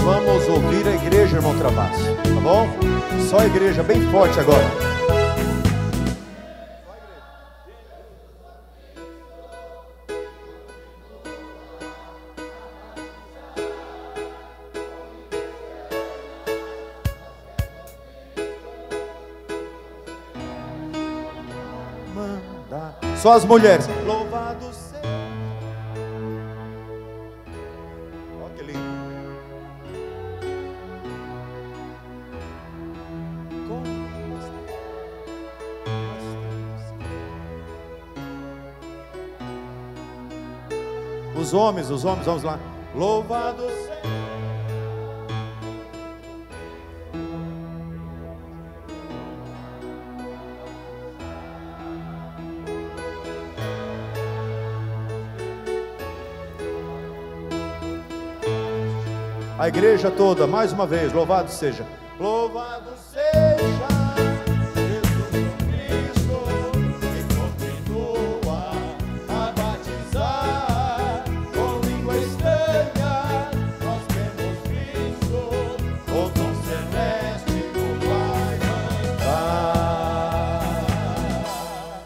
vamos ouvir a igreja, irmão Travasso, tá bom? Só a igreja, bem forte agora. Só as mulheres. Louvado seja. Olha que lindo. Os homens, vamos lá. Louvado seja. A igreja toda, mais uma vez, louvado seja. Louvado seja Jesus Cristo, que continua a batizar com língua estranha. Nós temos visto o dom celeste do Pai mandar.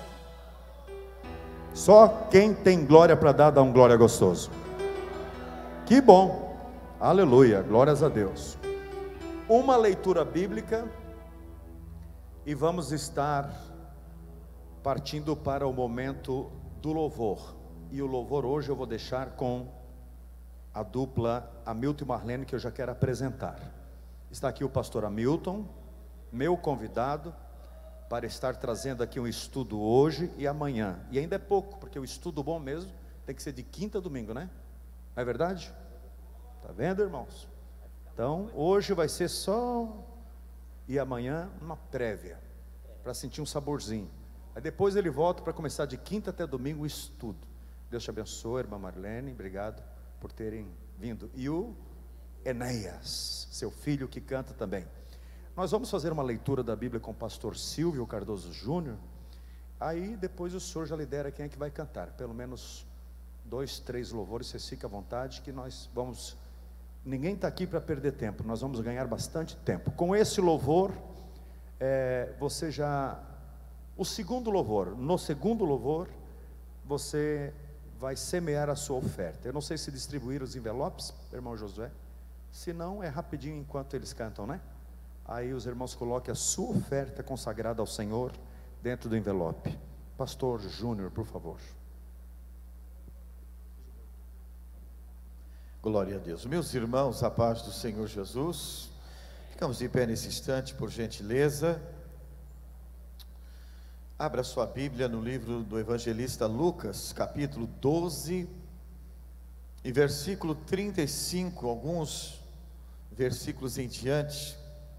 Só quem tem glória para dar, dá um glória gostoso. Que bom. Aleluia, glórias a Deus. Uma leitura bíblica e vamos estar partindo para o momento do louvor. E o louvor hoje eu vou deixar com a dupla Hamilton e Marlene, que eu já quero apresentar. Está aqui o pastor Hamilton, meu convidado, para estar trazendo aqui um estudo hoje e amanhã. E ainda é pouco, porque o estudo bom mesmo tem que ser de quinta a domingo, né? Não é verdade? Está vendo, irmãos? Então, hoje vai ser só, e amanhã uma prévia, para sentir um saborzinho. Aí depois ele volta para começar de quinta até domingo o estudo. Deus te abençoe, irmã Marlene, obrigado por terem vindo. E o Enéas, seu filho que canta também. Nós vamos fazer uma leitura da Bíblia com o pastor Silvio Cardoso Júnior. Aí depois o senhor já lidera quem é que vai cantar. Pelo menos 2, 3 louvores, vocês fiquem à vontade que nós vamos... Ninguém está aqui para perder tempo, nós vamos ganhar bastante tempo. Com esse louvor, você já... O segundo louvor, no segundo louvor, você vai semear a sua oferta. Eu não sei se distribuir os envelopes, irmão Josué. Se não, é rapidinho enquanto eles cantam, né? Aí os irmãos coloquem a sua oferta consagrada ao Senhor dentro do envelope. Pastor Júnior, por favor. Glória a Deus. Meus irmãos, a paz do Senhor Jesus. Ficamos de pé nesse instante, por gentileza. Abra sua Bíblia no livro do evangelista Lucas, capítulo 12, e versículo 35, alguns versículos em diante.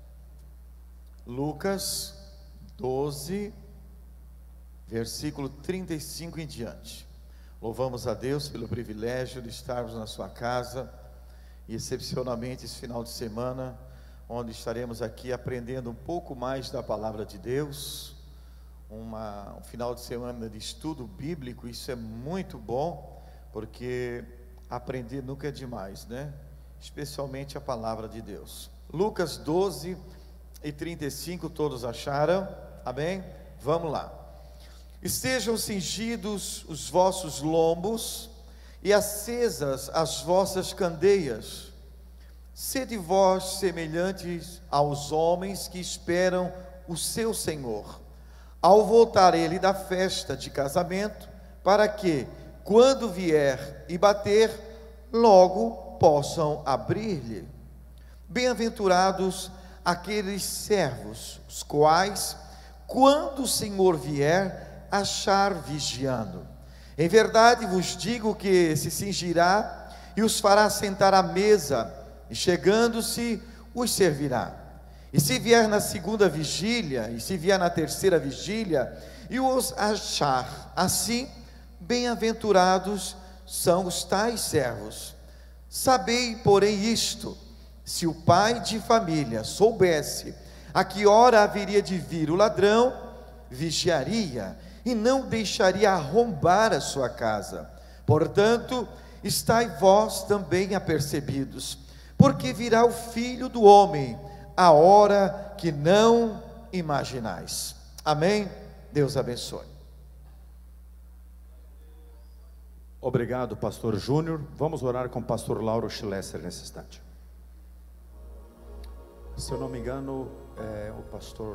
Lucas 12, versículo 35 em diante. Louvamos a Deus pelo privilégio de estarmos na sua casa, e excepcionalmente esse final de semana, onde estaremos aqui aprendendo um pouco mais da palavra de Deus, um final de semana de estudo bíblico. Isso é muito bom, porque aprender nunca é demais, né? Especialmente a palavra de Deus. Lucas 12 e 35, todos acharam? Amém? Vamos lá. Estejam cingidos os vossos lombos e acesas as vossas candeias. Sede vós semelhantes aos homens que esperam o seu Senhor, ao voltar ele da festa de casamento, para que, quando vier e bater, logo possam abrir-lhe. Bem-aventurados aqueles servos, os quais, quando o Senhor vier, achar vigiando. Em verdade vos digo que se cingirá e os fará sentar à mesa, e chegando-se os servirá. E se vier na segunda vigília, e se vier na terceira vigília, e os achar assim, bem-aventurados são os tais servos. Sabei, porém, isto: se o pai de família soubesse a que hora haveria de vir o ladrão, vigiaria e não deixaria arrombar a sua casa. Portanto, estai vós também apercebidos, porque virá o Filho do Homem, a hora que não imaginais. Amém? Deus abençoe. Obrigado, pastor Júnior. Vamos orar com o pastor Lauro Schlesser nesse instante. Se eu não me engano, é o pastor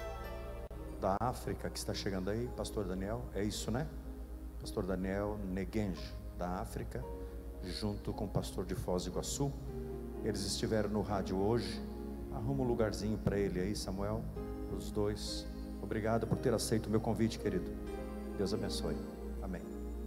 da África que está chegando aí, pastor Daniel, é isso, né? Pastor Daniel Negenj, da África, junto com o pastor de Foz do Iguaçu. Eles estiveram no rádio hoje. Arruma um lugarzinho para ele aí, Samuel, os dois. Obrigado por ter aceito o meu convite, querido. Deus abençoe. Amém.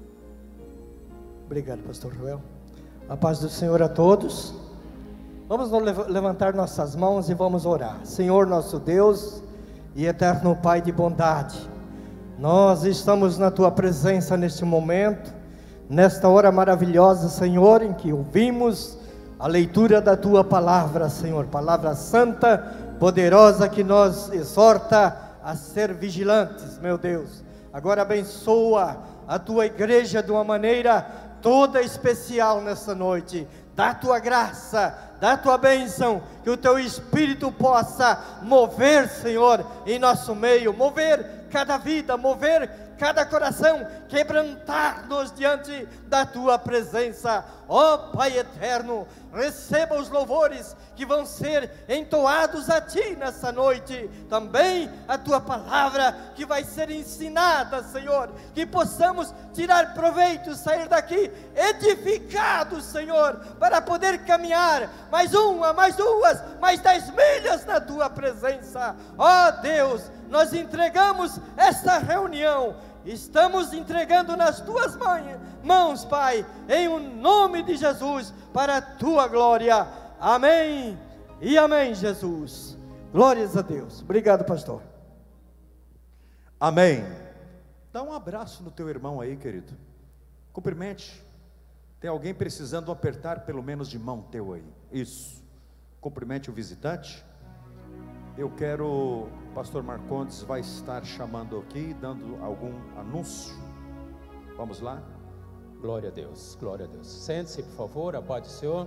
Obrigado, pastor Joel. A paz do Senhor a todos. Vamos levantar nossas mãos e vamos orar. Senhor nosso Deus e eterno Pai de bondade, nós estamos na Tua presença neste momento, nesta hora maravilhosa, Senhor, em que ouvimos a leitura da Tua palavra, Senhor, palavra santa, poderosa, que nos exorta a ser vigilantes, meu Deus. Agora abençoa a Tua igreja de uma maneira toda especial nessa noite. Dá Tua graça, dá Tua bênção, que o Teu Espírito possa mover, Senhor, em nosso meio, mover cada vida, mover cada coração, quebrantar-nos diante da Tua presença. Ó Pai eterno, receba os louvores que vão ser entoados a Ti nessa noite, também a Tua palavra que vai ser ensinada, Senhor, que possamos tirar proveito, sair daqui edificados, Senhor, para poder caminhar mais uma, mais duas, mais 10 milhas na Tua presença. Ó Deus, nós entregamos esta reunião, estamos entregando nas Tuas mãos, Pai, em o nome de Jesus, para a Tua glória. Amém e amém, Jesus. Glórias a Deus. Obrigado, pastor. Amém. Dá um abraço no teu irmão aí, querido. Cumprimente. Tem alguém precisando apertar pelo menos de mão teu aí. Isso. Cumprimente o visitante. Eu quero, o pastor Marcondes vai estar chamando aqui, dando algum anúncio. Vamos lá? Glória a Deus, glória a Deus. Sente-se, por favor, a paz do Senhor.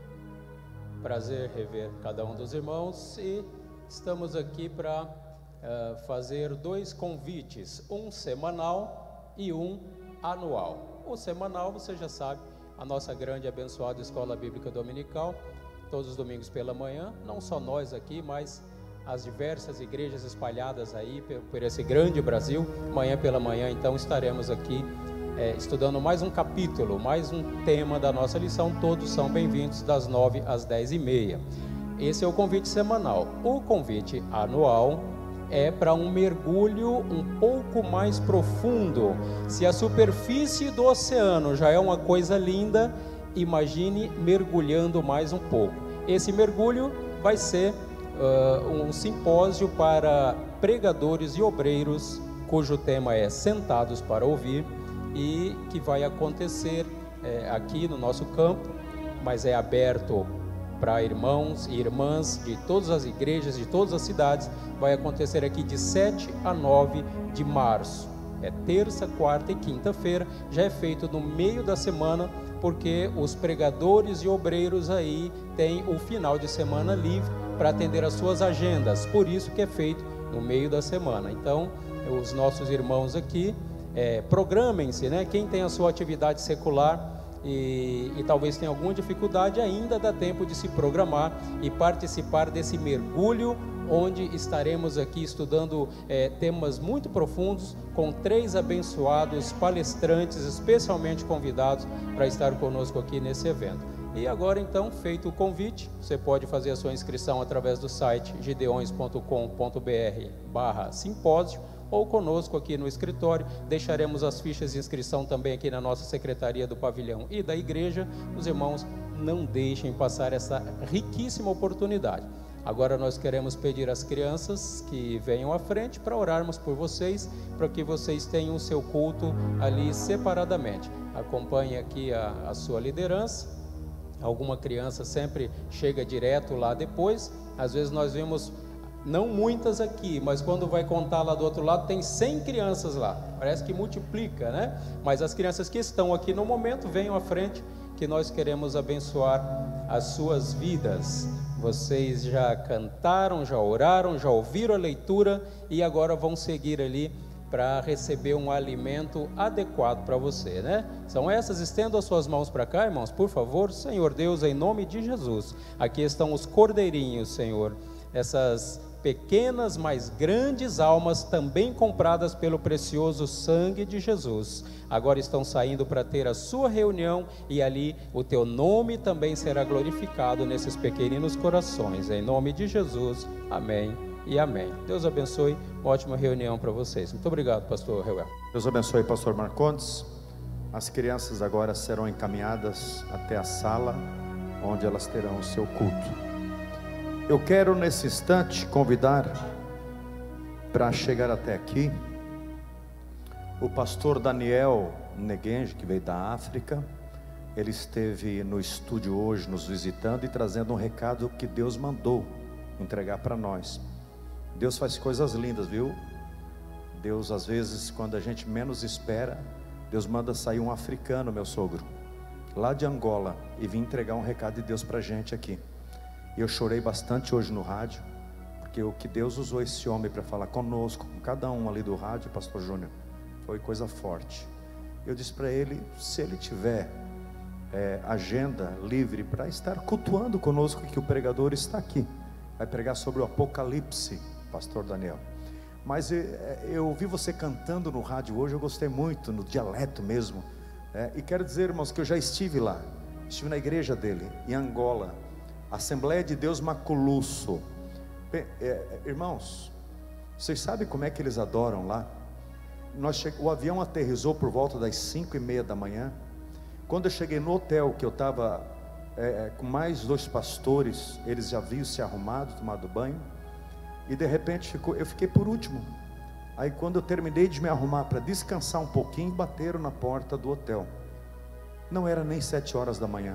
Prazer rever cada um dos irmãos. E estamos aqui para fazer 2 convites, um semanal e um anual. O semanal, você já sabe, a nossa grande e abençoada Escola Bíblica Dominical, todos os domingos pela manhã, não só nós aqui, mas as diversas igrejas espalhadas aí por esse grande Brasil. Amanhã pela manhã, então, estaremos aqui estudando mais um capítulo, mais um tema da nossa lição. Todos são bem-vindos das 9 às 10h30. Esse é o convite semanal. O convite anual é para um mergulho um pouco mais profundo. Se a superfície do oceano já é uma coisa linda, imagine mergulhando mais um pouco. Esse mergulho vai ser um simpósio para pregadores e obreiros, cujo tema é Sentados para Ouvir, e que vai acontecer aqui no nosso campo, mas é aberto para irmãos e irmãs de todas as igrejas, de todas as cidades. Vai acontecer aqui de 7 a 9 de março, é terça, quarta e quinta-feira. Já é feito no meio da semana, porque os pregadores e obreiros aí têm o final de semana livre para atender as suas agendas, por isso que é feito no meio da semana. Então, os nossos irmãos aqui, programem-se, né? Quem tem a sua atividade secular e talvez tenha alguma dificuldade, ainda dá tempo de se programar e participar desse mergulho, onde estaremos aqui estudando temas muito profundos, com 3 abençoados palestrantes, especialmente convidados para estar conosco aqui nesse evento. E agora, então, feito o convite, você pode fazer a sua inscrição através do site gideões.com.br/simpósio, ou conosco aqui no escritório. Deixaremos as fichas de inscrição também aqui na nossa secretaria do pavilhão e da igreja. Os irmãos, não deixem passar essa riquíssima oportunidade. Agora nós queremos pedir às crianças que venham à frente para orarmos por vocês, para que vocês tenham o seu culto ali separadamente. Acompanhe aqui a sua liderança. Alguma criança sempre chega direto lá depois. Às vezes nós vemos, não muitas aqui, mas quando vai contar lá do outro lado, tem 100 crianças lá. Parece que multiplica, né? Mas as crianças que estão aqui no momento, venham à frente, que nós queremos abençoar as suas vidas. Vocês já cantaram, já oraram, já ouviram a leitura e agora vão seguir ali para receber um alimento adequado para você, né? São essas, estendam as suas mãos para cá, irmãos, por favor. Senhor Deus, em nome de Jesus, aqui estão os cordeirinhos, Senhor, essas pequenas, mas grandes almas, também compradas pelo precioso sangue de Jesus, agora estão saindo para ter a sua reunião, e ali o teu nome também será glorificado nesses pequeninos corações, em nome de Jesus, amém e amém. Deus abençoe, uma ótima reunião para vocês. Muito obrigado, pastor Reuel. Deus abençoe, pastor Marcondes. As crianças agora serão encaminhadas até a sala onde elas terão o seu culto. Eu quero nesse instante convidar para chegar até aqui o pastor Daniel Neguenge, que veio da África. Ele esteve no estúdio hoje nos visitando e trazendo um recado que Deus mandou entregar para nós. Deus faz coisas lindas, viu? Deus, às vezes, quando a gente menos espera, Deus manda sair um africano, meu sogro, lá de Angola, e vim entregar um recado de Deus para a gente aqui. E eu chorei bastante hoje no rádio, porque o que Deus usou esse homem para falar conosco, com cada um ali do rádio, pastor Júnior, foi coisa forte. Eu disse para ele, se ele tiver agenda livre para estar cultuando conosco, que o pregador está aqui, vai pregar sobre o Apocalipse, pastor Daniel. Mas eu ouvi você cantando no rádio hoje, eu gostei muito, no dialeto mesmo, e quero dizer, irmãos, que eu já estive lá, estive na igreja dele, em Angola, Assembleia de Deus Maculusso. Irmãos, vocês sabem como é que eles adoram lá? O avião aterrissou por volta das 5:30 da manhã. Quando eu cheguei no hotel, que eu estava com mais 2 pastores, eles já haviam se arrumado, tomado banho, e de repente eu fiquei por último. Aí quando eu terminei de me arrumar para descansar um pouquinho, bateram na porta do hotel. Não era nem 7 horas da manhã.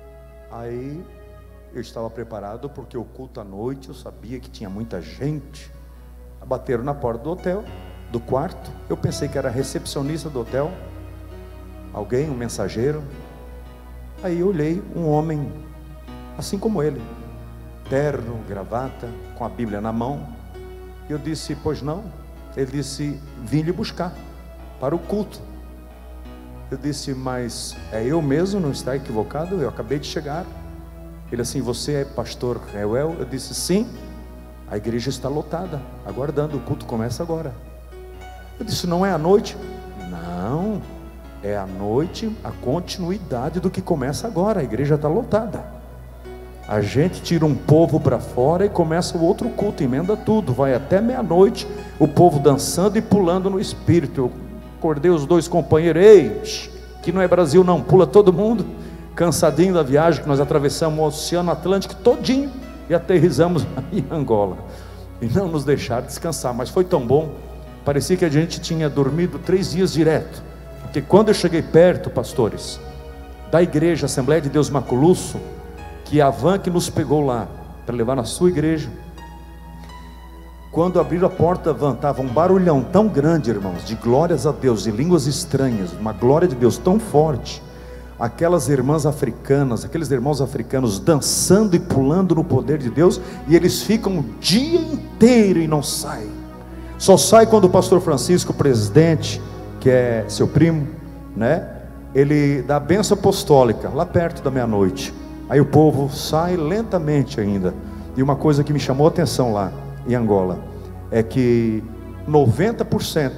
Aí eu estava preparado, porque o culto à noite, eu sabia que tinha muita gente. Bateram na porta do hotel, do quarto. Eu pensei que era a recepcionista do hotel, alguém, um mensageiro. Aí eu olhei um homem, assim como ele, terno, gravata, com a Bíblia na mão. Eu disse, pois não? Ele disse, vim lhe buscar para o culto. Eu disse, mas é eu mesmo, não está equivocado? Eu acabei de chegar. Ele assim, você é pastor Reuel? Eu disse, sim. A igreja está lotada, aguardando, o culto começa agora. Eu disse, não é à noite? Não, é à noite, a continuidade do que começa agora. A igreja está lotada. A gente tira um povo para fora e começa o outro culto, emenda tudo, vai até meia-noite, o povo dançando e pulando no espírito. Eu acordei os 2 companheiros, ei, que não é Brasil não, pula todo mundo. Cansadinho da viagem, que nós atravessamos o Oceano Atlântico todinho e aterrissamos em Angola, e não nos deixaram descansar. Mas foi tão bom, parecia que a gente tinha dormido 3 dias direto, porque quando eu cheguei perto, pastores, da igreja Assembleia de Deus Maculusso, que a van que nos pegou lá para levar na sua igreja, quando abriram a porta da van, estava um barulhão tão grande, irmãos, de glórias a Deus, de línguas estranhas, uma glória de Deus tão forte. Aquelas irmãs africanas, aqueles irmãos africanos dançando e pulando no poder de Deus, e eles ficam o dia inteiro e não saem. Só sai quando o pastor Francisco, o presidente, que é seu primo, né? Ele dá a bênção apostólica lá perto da meia-noite. Aí o povo sai lentamente ainda. E uma coisa que me chamou a atenção lá em Angola é que 90%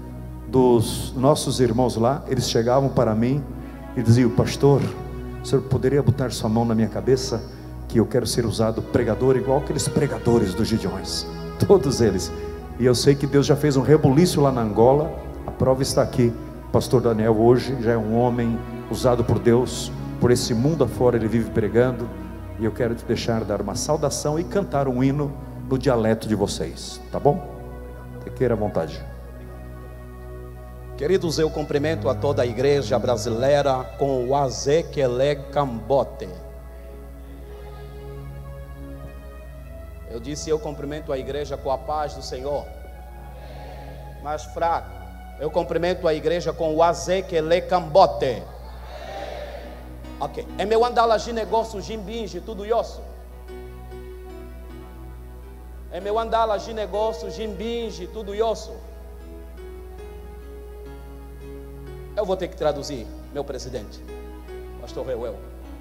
dos nossos irmãos lá, eles chegavam para mim e diziam, pastor, o senhor poderia botar sua mão na minha cabeça, que eu quero ser usado pregador, igual aqueles pregadores dos Gideões, todos eles. E eu sei que Deus já fez um rebuliço lá na Angola. A prova está aqui. Pastor Daniel hoje já é um homem usado por Deus, por esse mundo afora ele vive pregando. E eu quero te deixar dar uma saudação e cantar um hino no dialeto de vocês, tá bom? Te queira à vontade. Queridos, eu cumprimento a toda a igreja brasileira com o Azequele Cambote. Eu disse, eu cumprimento a igreja com a paz do Senhor. Mais fraco, eu cumprimento a igreja com o Azequele Cambote. Ok. É meu andar de negócio, jimbinge, tudo isso. É meu andar de negócio, jimbinge, tudo isso. Eu vou ter que traduzir, meu presidente, pastor Reuel,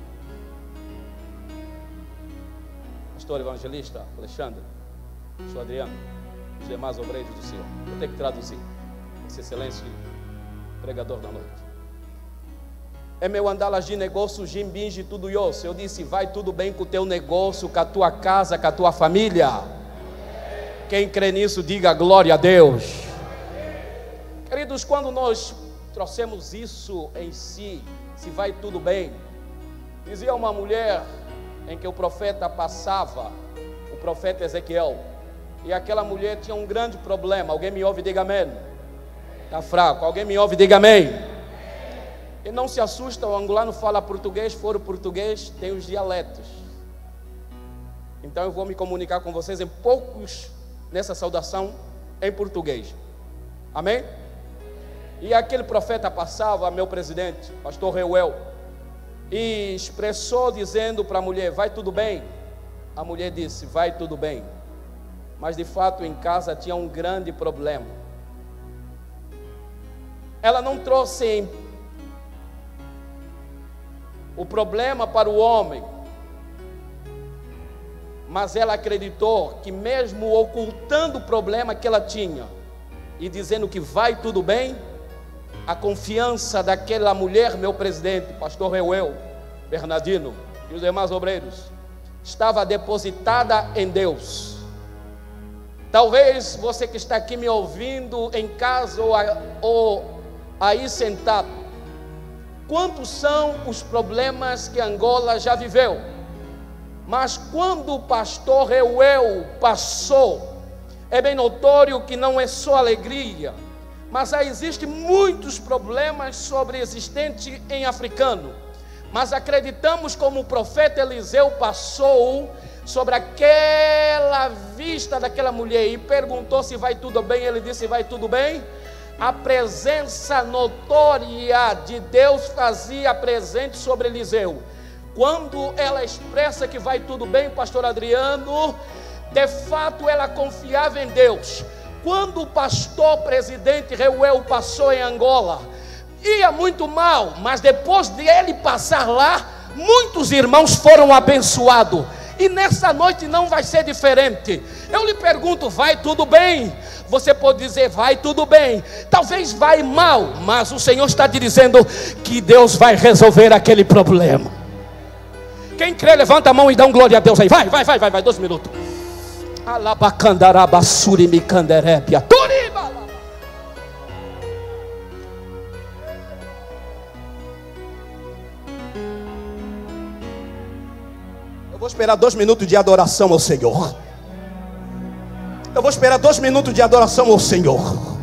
pastor evangelista Alexandre, pastor Adriano, os demais obreiros do Senhor. Vou ter que traduzir, Essa Excelência, pregador da noite. É meu andar de negócio, jimbinge, tudo isso. Eu disse, vai tudo bem com o teu negócio, com a tua casa, com a tua família. Quem crê nisso, diga glória a Deus. Queridos, quando nós trouxemos isso em si, se vai tudo bem, dizia uma mulher em que o profeta passava, o profeta Ezequiel, e aquela mulher tinha um grande problema. Alguém me ouve, diga amém. Está fraco, alguém me ouve, diga amém. E não se assusta, o angolano fala português, fora o português, tem os dialetos. Então eu vou me comunicar com vocês em poucos, nessa saudação, em português. Amém? E aquele profeta passava, meu presidente, pastor Reuel, e expressou dizendo para a mulher, vai tudo bem? A mulher disse, vai tudo bem. Mas de fato em casa tinha um grande problema. Ela não trouxe o problema para o homem, mas ela acreditou que mesmo ocultando o problema que ela tinha e dizendo que vai tudo bem, a confiança daquela mulher, meu presidente, pastor Reuel, Bernardino e os demais obreiros, estava depositada em Deus. Talvez você que está aqui me ouvindo em casa ou aí sentado, quantos são os problemas que Angola já viveu? Mas quando o pastor Reuel passou, é bem notório que não é só alegria, mas existem muitos problemas sobreexistentes em africano. Mas acreditamos como o profeta Eliseu passou sobre aquela vista daquela mulher e perguntou se vai tudo bem. Ele disse, vai tudo bem. A presença notória de Deus fazia presente sobre Eliseu. Quando ela expressa que vai tudo bem, pastor Adriano, de fato ela confiava em Deus. Quando o pastor presidente Reuel passou em Angola, ia muito mal, mas depois de ele passar lá, muitos irmãos foram abençoados. E nessa noite não vai ser diferente. Eu lhe pergunto, vai tudo bem? Você pode dizer, vai tudo bem. Talvez vai mal, mas o Senhor está te dizendo que Deus vai resolver aquele problema. Quem crê, levanta a mão e dá um glória a Deus aí. Vai, 2 minutos. Alabacandarabasuri micanderébia. Turibala. Eu vou esperar 2 minutos de adoração ao Senhor. Eu vou esperar 2 minutos de adoração ao Senhor.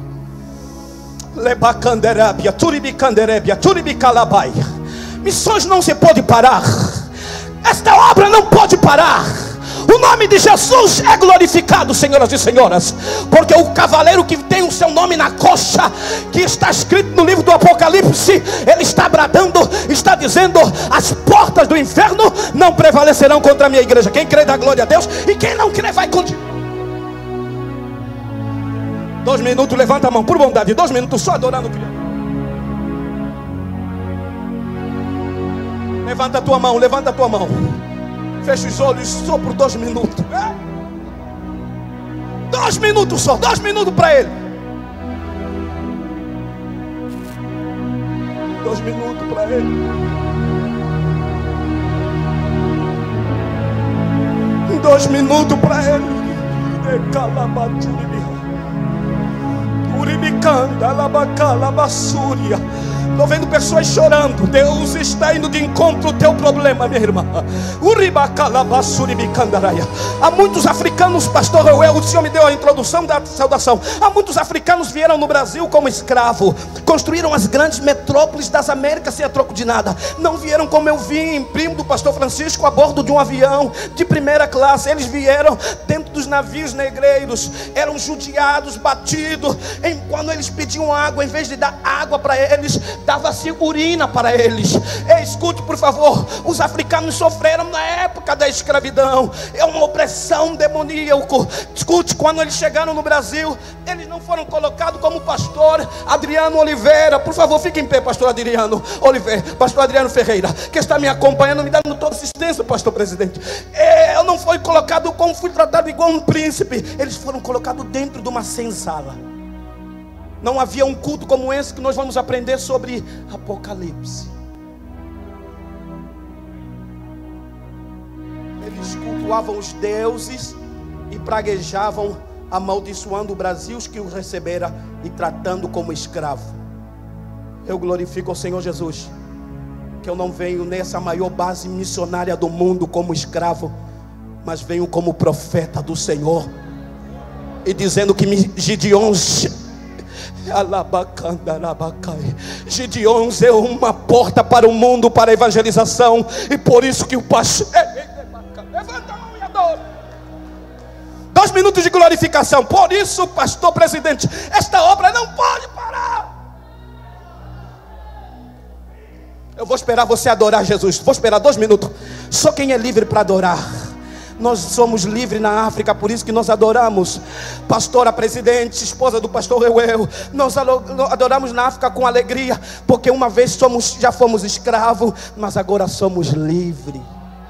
Lebacanderébia, turibicanderébia, turibicalabaia. Missões não se pode parar. Esta obra não pode parar. O nome de Jesus é glorificado, senhoras e senhores, porque o cavaleiro que tem o seu nome na coxa, que está escrito no livro do Apocalipse, ele está bradando, está dizendo, as portas do inferno não prevalecerão contra a minha igreja. Quem crê dá glória a Deus, e quem não crê vai continuar. 2 minutos, levanta a mão, por bondade, 2 minutos só adorando o Criador. Levanta a tua mão, levanta a tua mão. Fecha os olhos só por 2 minutos. 2 minutos só, 2 minutos para ele. 2 minutos para ele. 2 minutos para ele. Uribicanda, labacala, bassúria. Estou vendo pessoas chorando. Deus está indo de encontro ao teu problema, minha irmã. Há muitos africanos, pastor Reuel, o Senhor me deu a introdução da saudação. Há muitos africanos vieram no Brasil como escravo, construíram as grandes metrópoles das Américas sem a troco de nada. Não vieram como eu vim, primo do pastor Francisco, a bordo de um avião de primeira classe. Eles vieram dentro dos navios negreiros, eram judiados, batidos. Quando eles pediam água, em vez de dar água para eles, dava-se urina para eles. Escute, por favor, os africanos sofreram na época da escravidão. É uma opressão demoníaca. Escute, quando eles chegaram no Brasil, eles não foram colocados como pastor Adriano Oliveira. Por favor, fique em pé, pastor Adriano Oliveira, pastor Adriano Ferreira, que está me acompanhando, me dando toda assistência, pastor presidente. Eu não fui colocado como, fui tratado igual um príncipe. Eles foram colocados dentro de uma senzala. Não havia um culto como esse que nós vamos aprender sobre Apocalipse. Eles cultuavam os deuses e praguejavam, amaldiçoando o Brasil, os que o receberam e tratando como escravo. Eu glorifico ao Senhor Jesus, que eu não venho nessa maior base missionária do mundo como escravo, mas venho como profeta do Senhor, e dizendo que Gideões é uma porta para o mundo, para a evangelização. E por isso que o pastor, levanta a mão e adora. 2 minutos de glorificação. Por isso, pastor presidente, esta obra não pode parar. Eu vou esperar você adorar Jesus. Vou esperar 2 minutos. Só quem é livre para adorar. Nós somos livres na África, por isso que nós adoramos. Pastora presidente, esposa do pastor Reuel, nós adoramos na África com alegria, porque uma vez já fomos escravos, mas agora somos livres.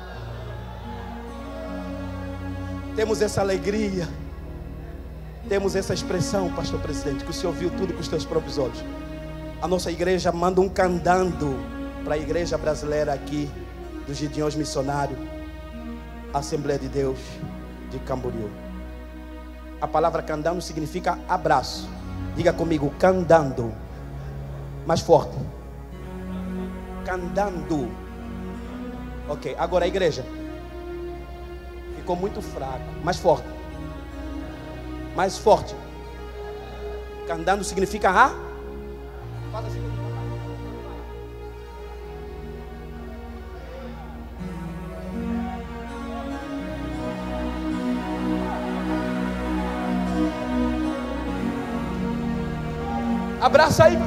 Temos essa alegria, temos essa expressão, pastor presidente, que o senhor viu tudo com os teus próprios olhos. A nossa igreja manda um candando para a igreja brasileira aqui, dos Gideões Missionários, Assembleia de Deus de Camboriú. A palavra candando significa abraço. Diga comigo, candando. Mais forte. Candando. Ok, agora a igreja. Ficou muito fraco. Mais forte. Mais forte. Candando significa Fala assim. Abraça aí.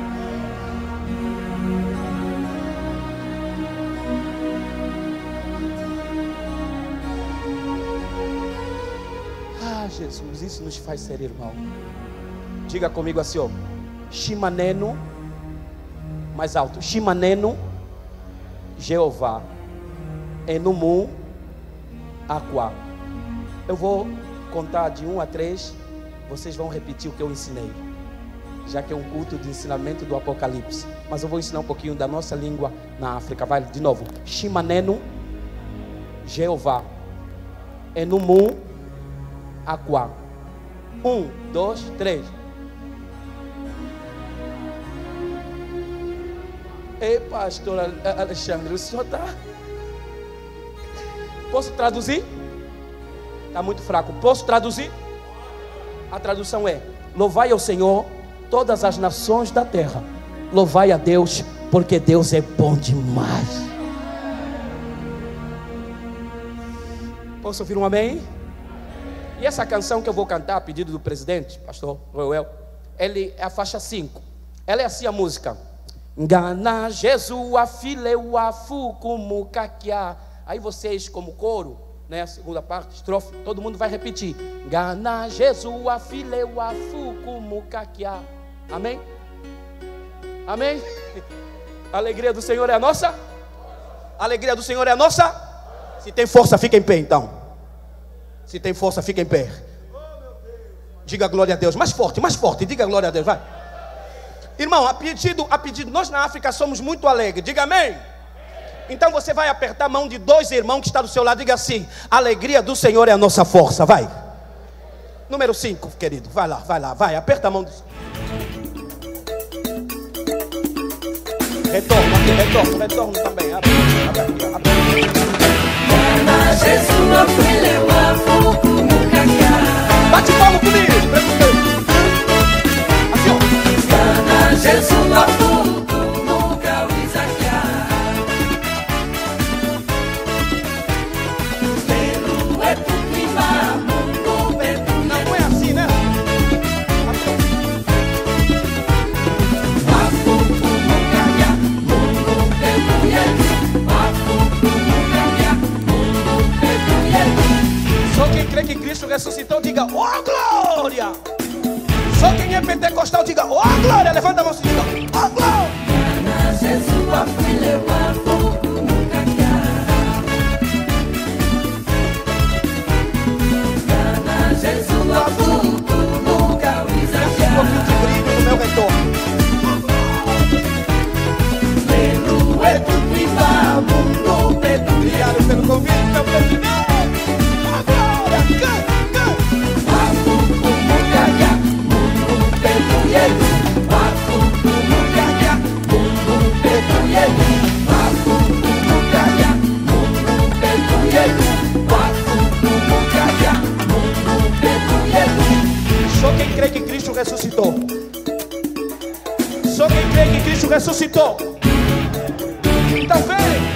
Jesus, isso nos faz ser irmão. Diga comigo assim, ó. Shimaneno. Mais alto. Shimaneno. Jeová. Enumu. Aqua. Eu vou contar de 1 a 3. Vocês vão repetir o que eu ensinei, já que é um culto de ensinamento do Apocalipse. Mas eu vou ensinar um pouquinho da nossa língua na África. Vai de novo. Shimaneno, Jeová. Enumu, Aqua. 1, 2, 3. Ei, pastor Alexandre, o senhor está... Posso traduzir? Está muito fraco. Posso traduzir? A tradução é: louvai ao Senhor todas as nações da terra, louvai a Deus, porque Deus é bom demais. Posso ouvir um amém? E essa canção que eu vou cantar a pedido do presidente, pastor Reuel, ele é a faixa 5. Ela é assim a música: Ngana Jesus afileu afukumu kakia. Aí vocês, como coro, né, a segunda parte, estrofe, todo mundo vai repetir: Ngana Jesus afileu afukumu kakia. Amém? Amém? A alegria do Senhor é a nossa? A alegria do Senhor é a nossa? Se tem força, fica em pé então. Se tem força, fica em pé. Diga glória a Deus. Mais forte, diga glória a Deus, vai. Irmão, a pedido, nós na África somos muito alegres. Diga amém. Então você vai apertar a mão de 2 irmãos que estão do seu lado. Diga assim: a alegria do Senhor é a nossa força, vai. Número 5, querido, vai lá, vai. Aperta a mão do... Retorno também. Abre aqui. Bate palma comigo. Assim, ó. Jesus na que Cristo ressuscitou, diga: oh glória! Só quem é pentecostal, diga: oh glória! Levanta a mão e diga: oh glória! Um pouquinho de brilho no meu retorno. Obrigado pelo convite, meu presidente. Agora, só quem crê que Cristo ressuscitou. Só quem crê que Cristo ressuscitou. Então vem.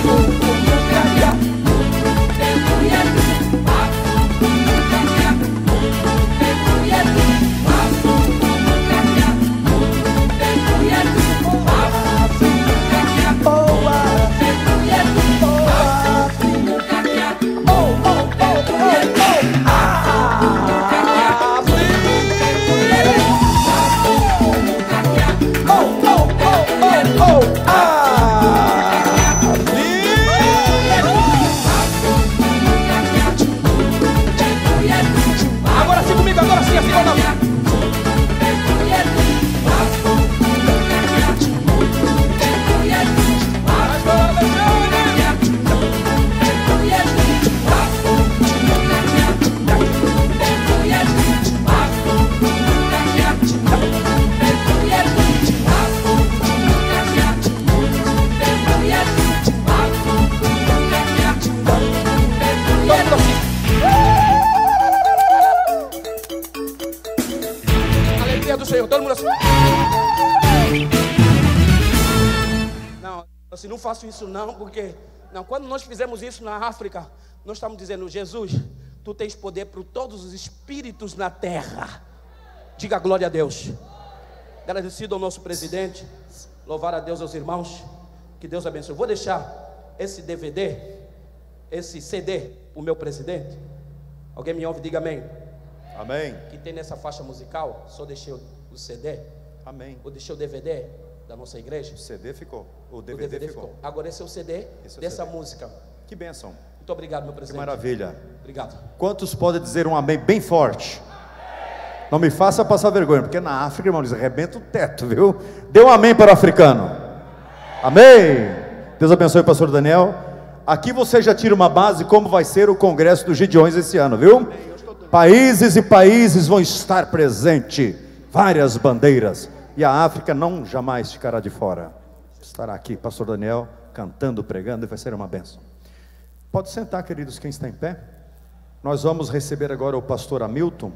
Agora sim comigo, agora sim, assim, não. Do Senhor, todo mundo assim. Não, assim, não faço isso não, porque não, quando nós fizemos isso na África, nós estamos dizendo: Jesus, tu tens poder para todos os espíritos na terra. Diga glória a Deus. Agradecido ao nosso presidente, louvar a Deus, aos irmãos, que Deus abençoe. Vou deixar esse DVD, esse CD, o meu presidente. Alguém me ouve, diga amém. Amém. Que tem nessa faixa musical, só deixei o CD. Amém. Ou deixei o DVD da nossa igreja. O CD ficou. O DVD ficou. Agora esse é o CD dessa música. Que bênção. Muito obrigado, meu presidente. Que maravilha. Obrigado. Quantos podem dizer um amém bem forte? Não me faça passar vergonha, porque na África, irmão, eles arrebentam o teto, viu? Dê um amém para o africano. Amém. Deus abençoe o pastor Daniel. Aqui você já tira uma base como vai ser o congresso dos Gideões esse ano, viu? Países e países vão estar presentes, várias bandeiras, e a África não jamais ficará de fora. Estará aqui, pastor Daniel, cantando, pregando, e vai ser uma bênção. Pode sentar, queridos, quem está em pé. Nós vamos receber agora o pastor Hamilton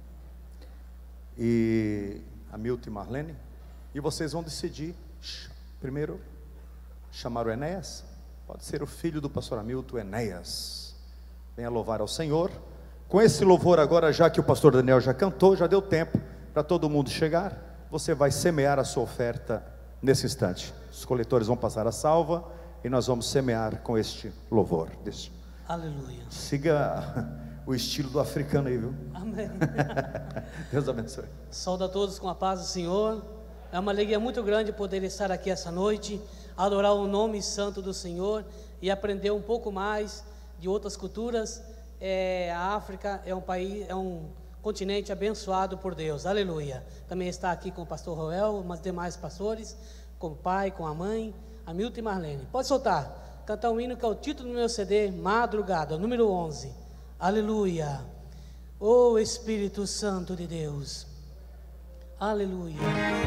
e Marlene, e vocês vão decidir. Primeiro, chamar o Enéas. Pode ser o filho do pastor Hamilton, Enéas. Venha louvar ao Senhor. Com esse louvor agora, já que o pastor Daniel já cantou, já deu tempo para todo mundo chegar, você vai semear a sua oferta nesse instante. Os coletores vão passar a salva e nós vamos semear com este louvor. Aleluia. Siga o estilo do africano aí, viu? Amém. Deus abençoe. Saúdo a todos com a paz do Senhor. É uma alegria muito grande poder estar aqui essa noite, adorar o nome santo do Senhor e aprender um pouco mais de outras culturas. A África é um país, é um continente abençoado por Deus. Aleluia. Também está aqui com o pastor Roel, mas demais pastores, com o pai, com a mãe, Hamilton e Marlene. Pode soltar, cantar um hino que é o título do meu CD, Madrugada, número 11. Aleluia. Oh Espírito Santo de Deus. Aleluia.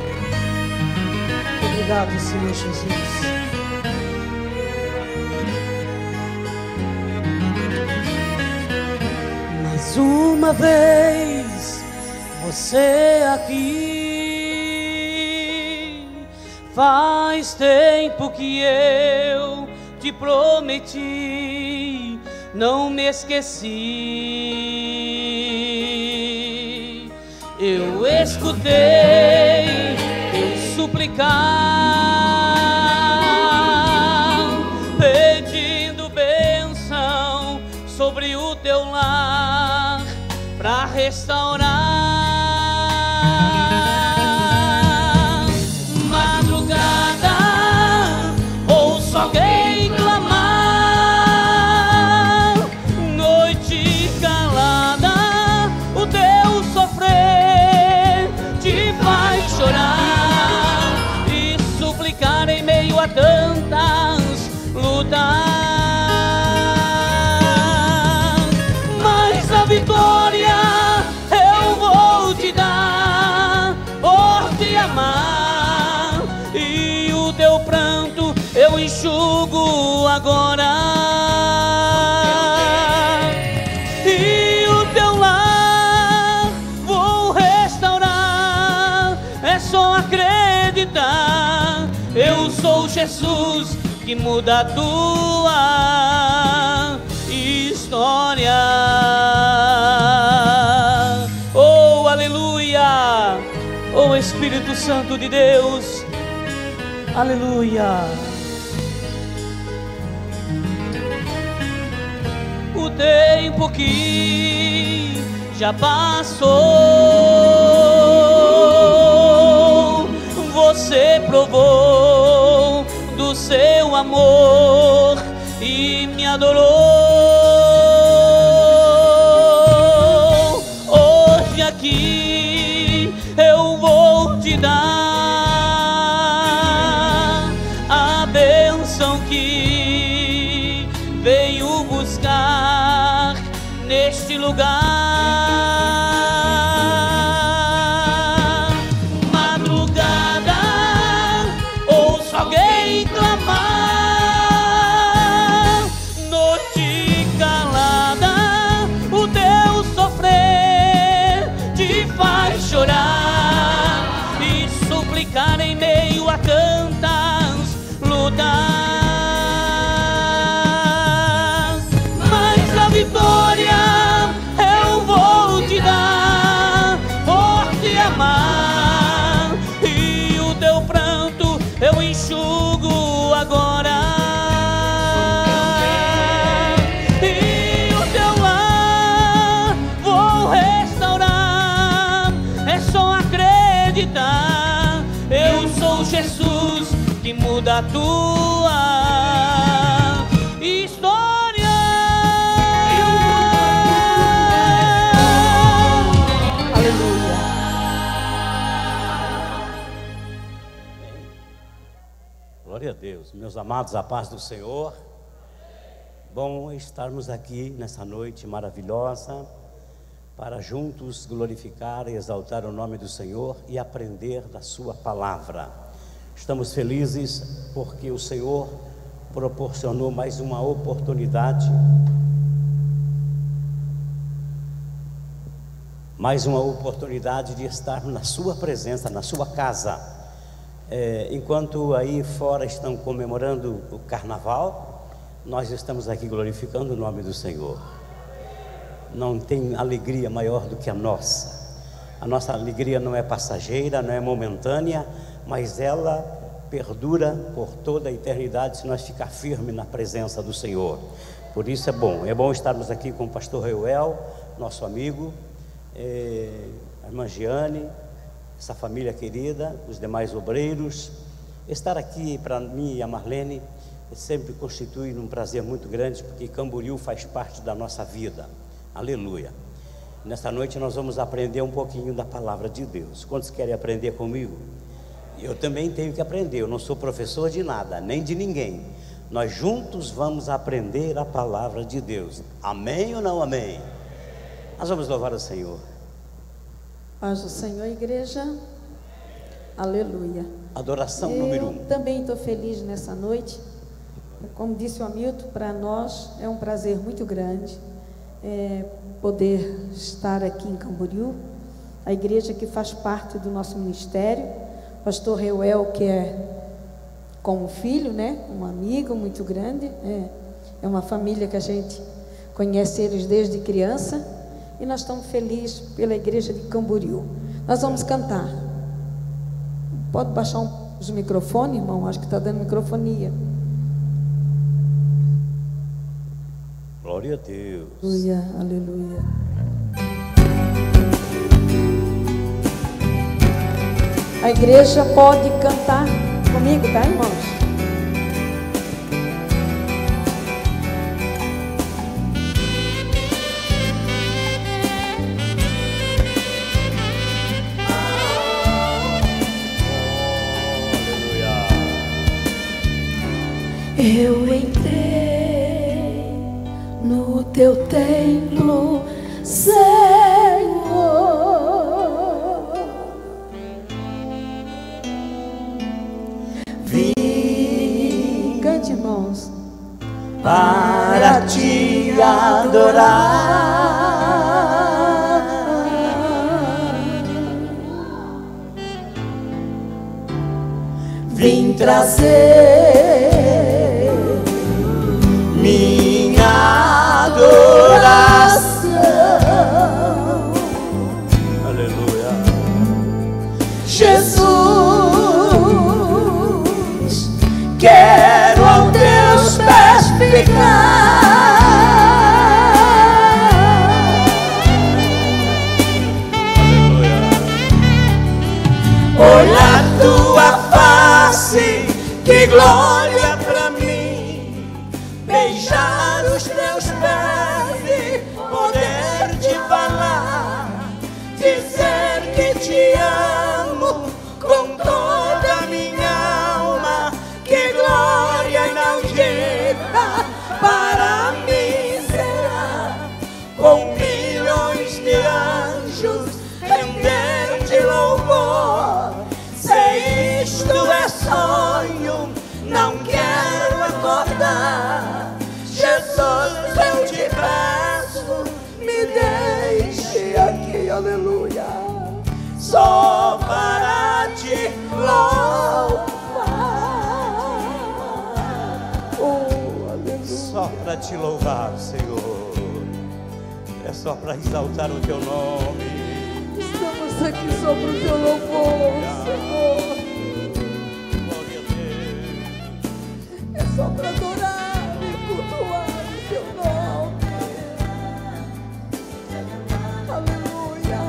Obrigado, Senhor Jesus. Mais uma vez, você aqui. Faz tempo que eu te prometi, não me esqueci. Eu escutei eu suplicar, pedindo bênção sobre e o teu lar para restaurar. Madrugada, ouço alguém clamar. Noite calada, o teu sofrer te faz chorar e suplicar em meio a tantas lutas. Mas a vitória eu vou te dar por te amar, e o teu pranto eu enxugo agora, e o teu lar vou restaurar. É só acreditar, eu sou Jesus que muda a tua história. Oh, aleluia! Oh, Espírito Santo de Deus, aleluia! O tempo que já passou, você provou do seu amor e me adorou. Hoje aqui eu vou te dar a bênção que venho buscar neste lugar. Madrugada, ouço alguém clamar. Noite calada, o teu sofrer te faz chorar e suplicar em meio a tantas lutas. Mas a vitória eu vou te dar por te amar, e o teu pranto eu enxugo agora, e o teu lar vou restaurar. É só acreditar, eu sou Jesus que muda a tua história. Aleluia. Glória a Deus, meus amados, a paz do Senhor. Bom estarmos aqui nessa noite maravilhosa para juntos glorificar e exaltar o nome do Senhor e aprender da sua palavra. Estamos felizes porque o Senhor proporcionou mais uma oportunidade, de estarmos na sua presença, na sua casa. Enquanto aí fora estão comemorando o carnaval, nós estamos aqui glorificando o nome do Senhor. Não tem alegria maior do que a nossa. A nossa alegria não é passageira, não é momentânea, mas ela perdura por toda a eternidade se nós ficar firmes na presença do Senhor. Por isso é bom estarmos aqui com o pastor Reuel, nosso amigo, a irmã Giane, essa família querida, os demais obreiros. Estar aqui para mim e a Marlene sempre constitui um prazer muito grande, porque Camboriú faz parte da nossa vida. Aleluia. Nesta noite nós vamos aprender um pouquinho da palavra de Deus. Quantos querem aprender comigo? Eu também tenho que aprender, eu não sou professor de nada, nem de ninguém. Nós juntos vamos aprender a palavra de Deus. Amém ou não amém? Nós vamos louvar o Senhor. Paz do Senhor, igreja. Aleluia. Adoração número 1. Também estou feliz nessa noite. Como disse o Hamilton, para nós é um prazer muito grande poder estar aqui em Camboriú, a igreja que faz parte do nosso ministério. Pastor Reuel, que é como filho, né? Um amigo muito grande, é uma família que a gente conhece eles desde criança, e nós estamos felizes pela igreja de Camboriú. Nós vamos cantar. Pode baixar os microfones, irmão? Acho que está dando microfonia. Glória Glória a Deus. Aleluia, aleluia. A igreja pode cantar comigo, tá, irmãos? Eu entrei no teu templo, Senhor. Vim, cante, irmãos, Para te adorar. Vim trazer minha adoração. Aleluia. Jesus, quero aos teus pés ficar. Aleluia. Olhar tua face, que glória pra mim. Beijar os teus pés e poder te falar, dizer que te amo com toda a minha alma. Que glória inaudita para mim será, com milhões de anjos render-te louvor. Se isto é sonho, não quero acordar. Jesus, eu te peço, me deixe aqui, aleluia, só para te louvar. Oh, aleluia. Só para te louvar, Senhor. É só para exaltar o teu nome. Estamos aqui só para o teu louvor, Senhor. Glória a Deus. É só para adorar e cultuar o teu nome. Aleluia.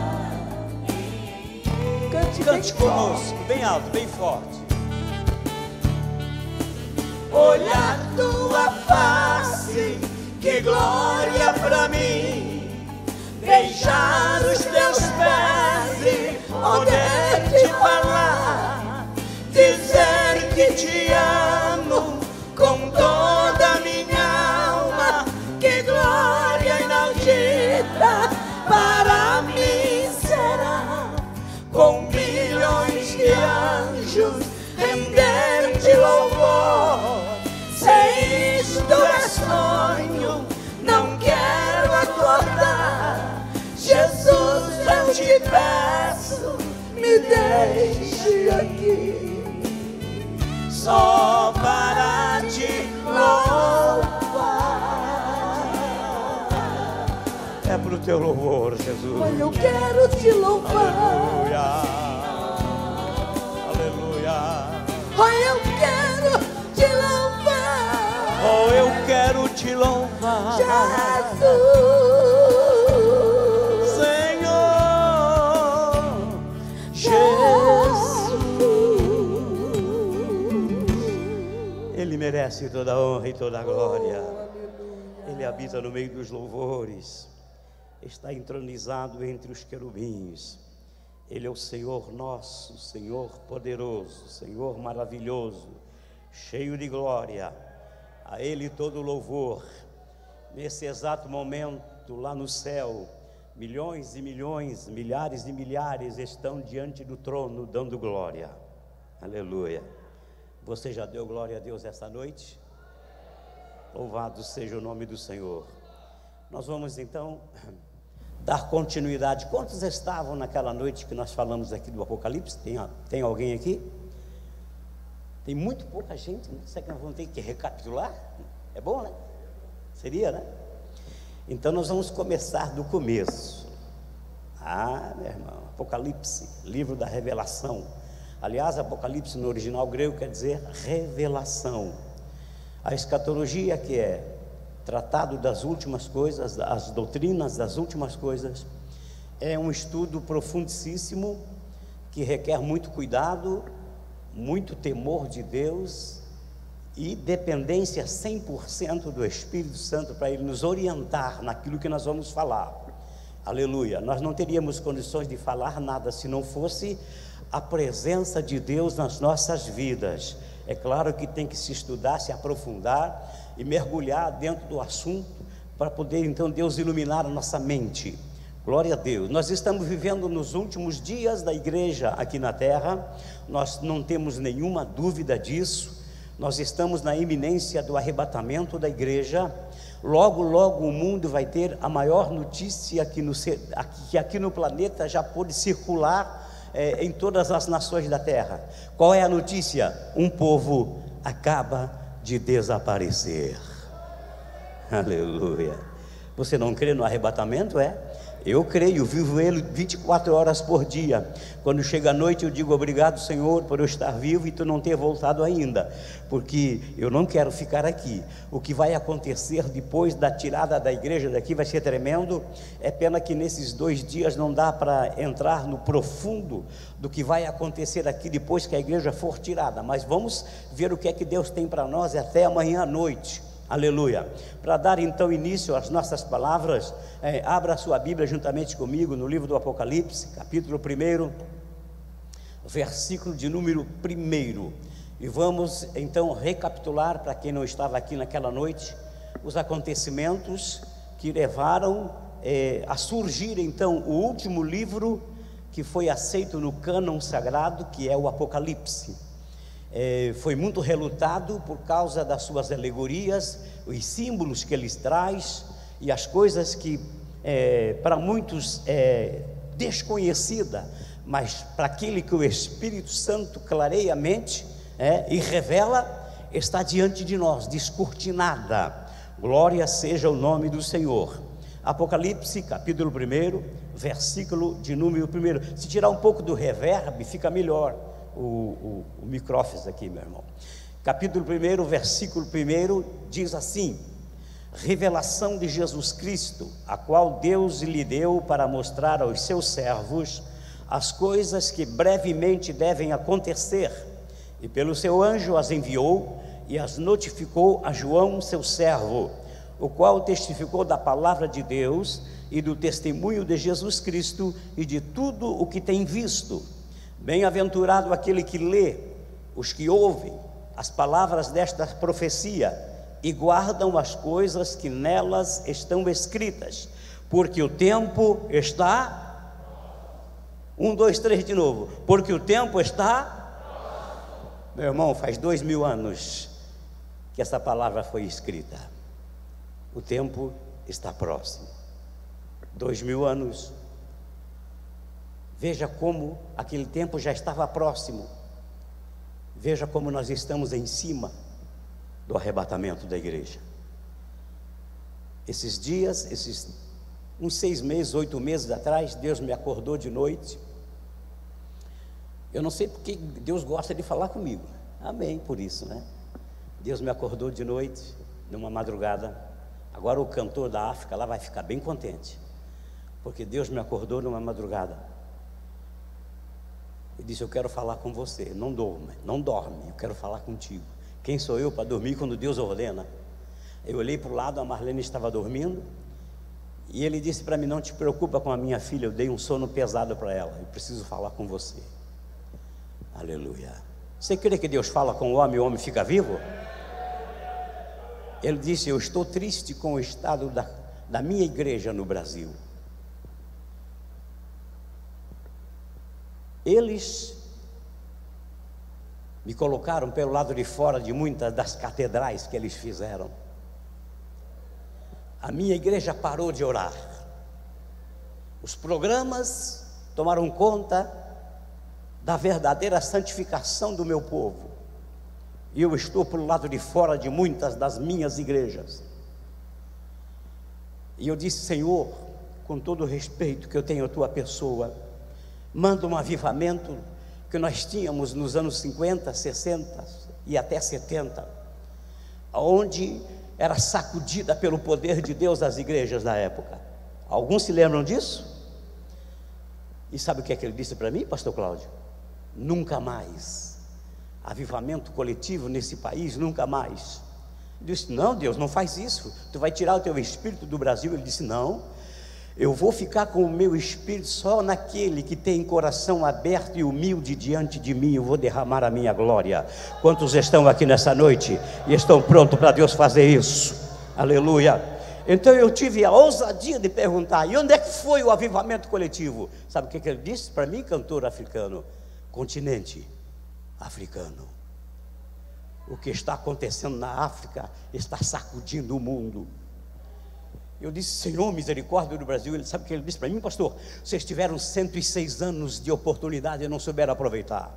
Cante conosco, bem alto, bem forte. Olhar tua face, que glória pra mim. Beijar os teus pés e poder te falar, dizer que te amo com toda a minha alma. Que glória inaudita para mim será, com milhões de anjos render-te louvor. Se isto é sonho, não quero acordar. Jesus, eu te peço, me deixe aqui, só para te louvar. É pro teu louvor, Jesus. Mas eu quero te louvar. Aleluia. Aleluia. Ai, eu quero te louvar. Oh, eu quero te louvar. Jesus. Ele merece toda a honra e toda a glória. Ele habita no meio dos louvores. Está entronizado entre os querubins. Ele é o Senhor nosso, Senhor poderoso, Senhor maravilhoso, cheio de glória. A Ele todo louvor. Nesse exato momento, lá no céu, milhões e milhões, milhares e milhares estão diante do trono dando glória. Aleluia. Você já deu glória a Deus essa noite? Louvado seja o nome do Senhor. Nós vamos então dar continuidade. Quantos estavam naquela noite que nós falamos aqui do Apocalipse? Tem alguém aqui? Tem muito pouca gente, né? Será que nós vamos ter que recapitular? É bom, né? Seria, né? Então nós vamos começar do começo. Meu irmão, Apocalipse, livro da revelação. Aliás, Apocalipse no original grego quer dizer revelação. A escatologia, que é Tratado das últimas coisas, as doutrinas das últimas coisas. É um estudo profundíssimo, que requer muito cuidado, muito temor de Deus e dependência 100% do Espírito Santo para Ele nos orientar naquilo que nós vamos falar. Aleluia. Nós não teríamos condições de falar nada se não fosse a presença de Deus nas nossas vidas. É claro que tem que se estudar, se aprofundar e mergulhar dentro do assunto para poder então Deus iluminar a nossa mente. Glória a Deus. Nós estamos vivendo nos últimos dias da igreja aqui na terra, nós não temos nenhuma dúvida disso. Nós estamos na iminência do arrebatamento da igreja. Logo, logo o mundo vai ter a maior notícia que aqui no planeta já pôde circular em todas as nações da terra. Qual é a notícia? Um povo acaba de desaparecer. Aleluia. Você não crê no arrebatamento? Eu creio, vivo ele 24 horas por dia. Quando chega a noite eu digo: obrigado, Senhor, por eu estar vivo e tu não ter voltado ainda, porque eu não quero ficar aqui. O que vai acontecer depois da tirada da igreja daqui vai ser tremendo. É pena que nesses 2 dias não dá para entrar no profundo do que vai acontecer aqui depois que a igreja for tirada, mas vamos ver o que é que Deus tem para nós até amanhã à noite. Aleluia. Para dar então início às nossas palavras, abra a sua Bíblia juntamente comigo no livro do Apocalipse, capítulo 1, versículo de número 1. E vamos então recapitular, para quem não estava aqui naquela noite, os acontecimentos que levaram a surgir então o último livro que foi aceito no cânon sagrado, que é o Apocalipse. Foi muito relutado por causa das suas alegorias, os símbolos que ele traz e as coisas que para muitos é desconhecida, mas para aquele que o Espírito Santo clareia a mente e revela, está diante de nós, descortinada. Glória seja o nome do Senhor. Apocalipse, capítulo 1, versículo de número 1. Se tirar um pouco do reverb, fica melhor o micrófono aqui, meu irmão. Capítulo 1, versículo 1 diz assim: revelação de Jesus Cristo, a qual Deus lhe deu para mostrar aos seus servos as coisas que brevemente devem acontecer, e pelo seu anjo as enviou e as notificou a João, seu servo, o qual testificou da palavra de Deus e do testemunho de Jesus Cristo e de tudo o que tem visto. Bem-aventurado aquele que lê, os que ouvem as palavras desta profecia e guardam as coisas que nelas estão escritas, porque o tempo está... 1, 2, 3 de novo. Porque o tempo está... Meu irmão, faz 2000 anos que essa palavra foi escrita. O tempo está próximo. 2000 anos. Veja como aquele tempo já estava próximo. Veja como nós estamos em cima do arrebatamento da igreja. Esses dias, uns 6 meses, 8 meses atrás, Deus me acordou de noite. Eu não sei porque Deus gosta de falar comigo. Amém, por isso, né? Deus me acordou de noite, numa madrugada. Agora o cantor da África lá vai ficar bem contente, porque Deus me acordou numa madrugada e disse: eu quero falar com você. Não dorme, eu quero falar contigo. Quem sou eu para dormir quando Deus ordena? Eu olhei para o lado, a Marlene estava dormindo, e ele disse para mim: não te preocupa com a minha filha, eu dei um sono pesado para ela, eu preciso falar com você. Aleluia. Você crê que Deus fala com o homem fica vivo? Ele disse: eu estou triste com o estado da minha igreja no Brasil. Eles me colocaram pelo lado de fora de muitas das catedrais que eles fizeram. A minha igreja parou de orar. Os programas tomaram conta da verdadeira santificação do meu povo. E eu estou pelo lado de fora de muitas das minhas igrejas. E eu disse: Senhor, com todo o respeito que eu tenho à tua pessoa, manda um avivamento que nós tínhamos nos anos 50, 60 e até 70, onde era sacudida pelo poder de Deus das igrejas da época. Alguns se lembram disso? E sabe o que é que ele disse para mim, pastor Cláudio? Nunca mais. Avivamento coletivo nesse país, nunca mais. Eu disse, não, Deus, não faz isso. Tu vai tirar o teu espírito do Brasil. Ele disse, não, eu vou ficar com o meu espírito só naquele que tem coração aberto e humilde diante de mim. Eu vou derramar a minha glória. Quantos estão aqui nessa noite e estão prontos para Deus fazer isso? Aleluia. Então eu tive a ousadia de perguntar, e onde é que foi o avivamento coletivo? Sabe o que ele disse para mim, cantor africano? Continente africano. O que está acontecendo na África está sacudindo o mundo. Eu disse, Senhor, misericórdia do Brasil. Ele sabe o que ele disse para mim, pastor? Vocês tiveram 106 anos de oportunidade e não souberam aproveitar.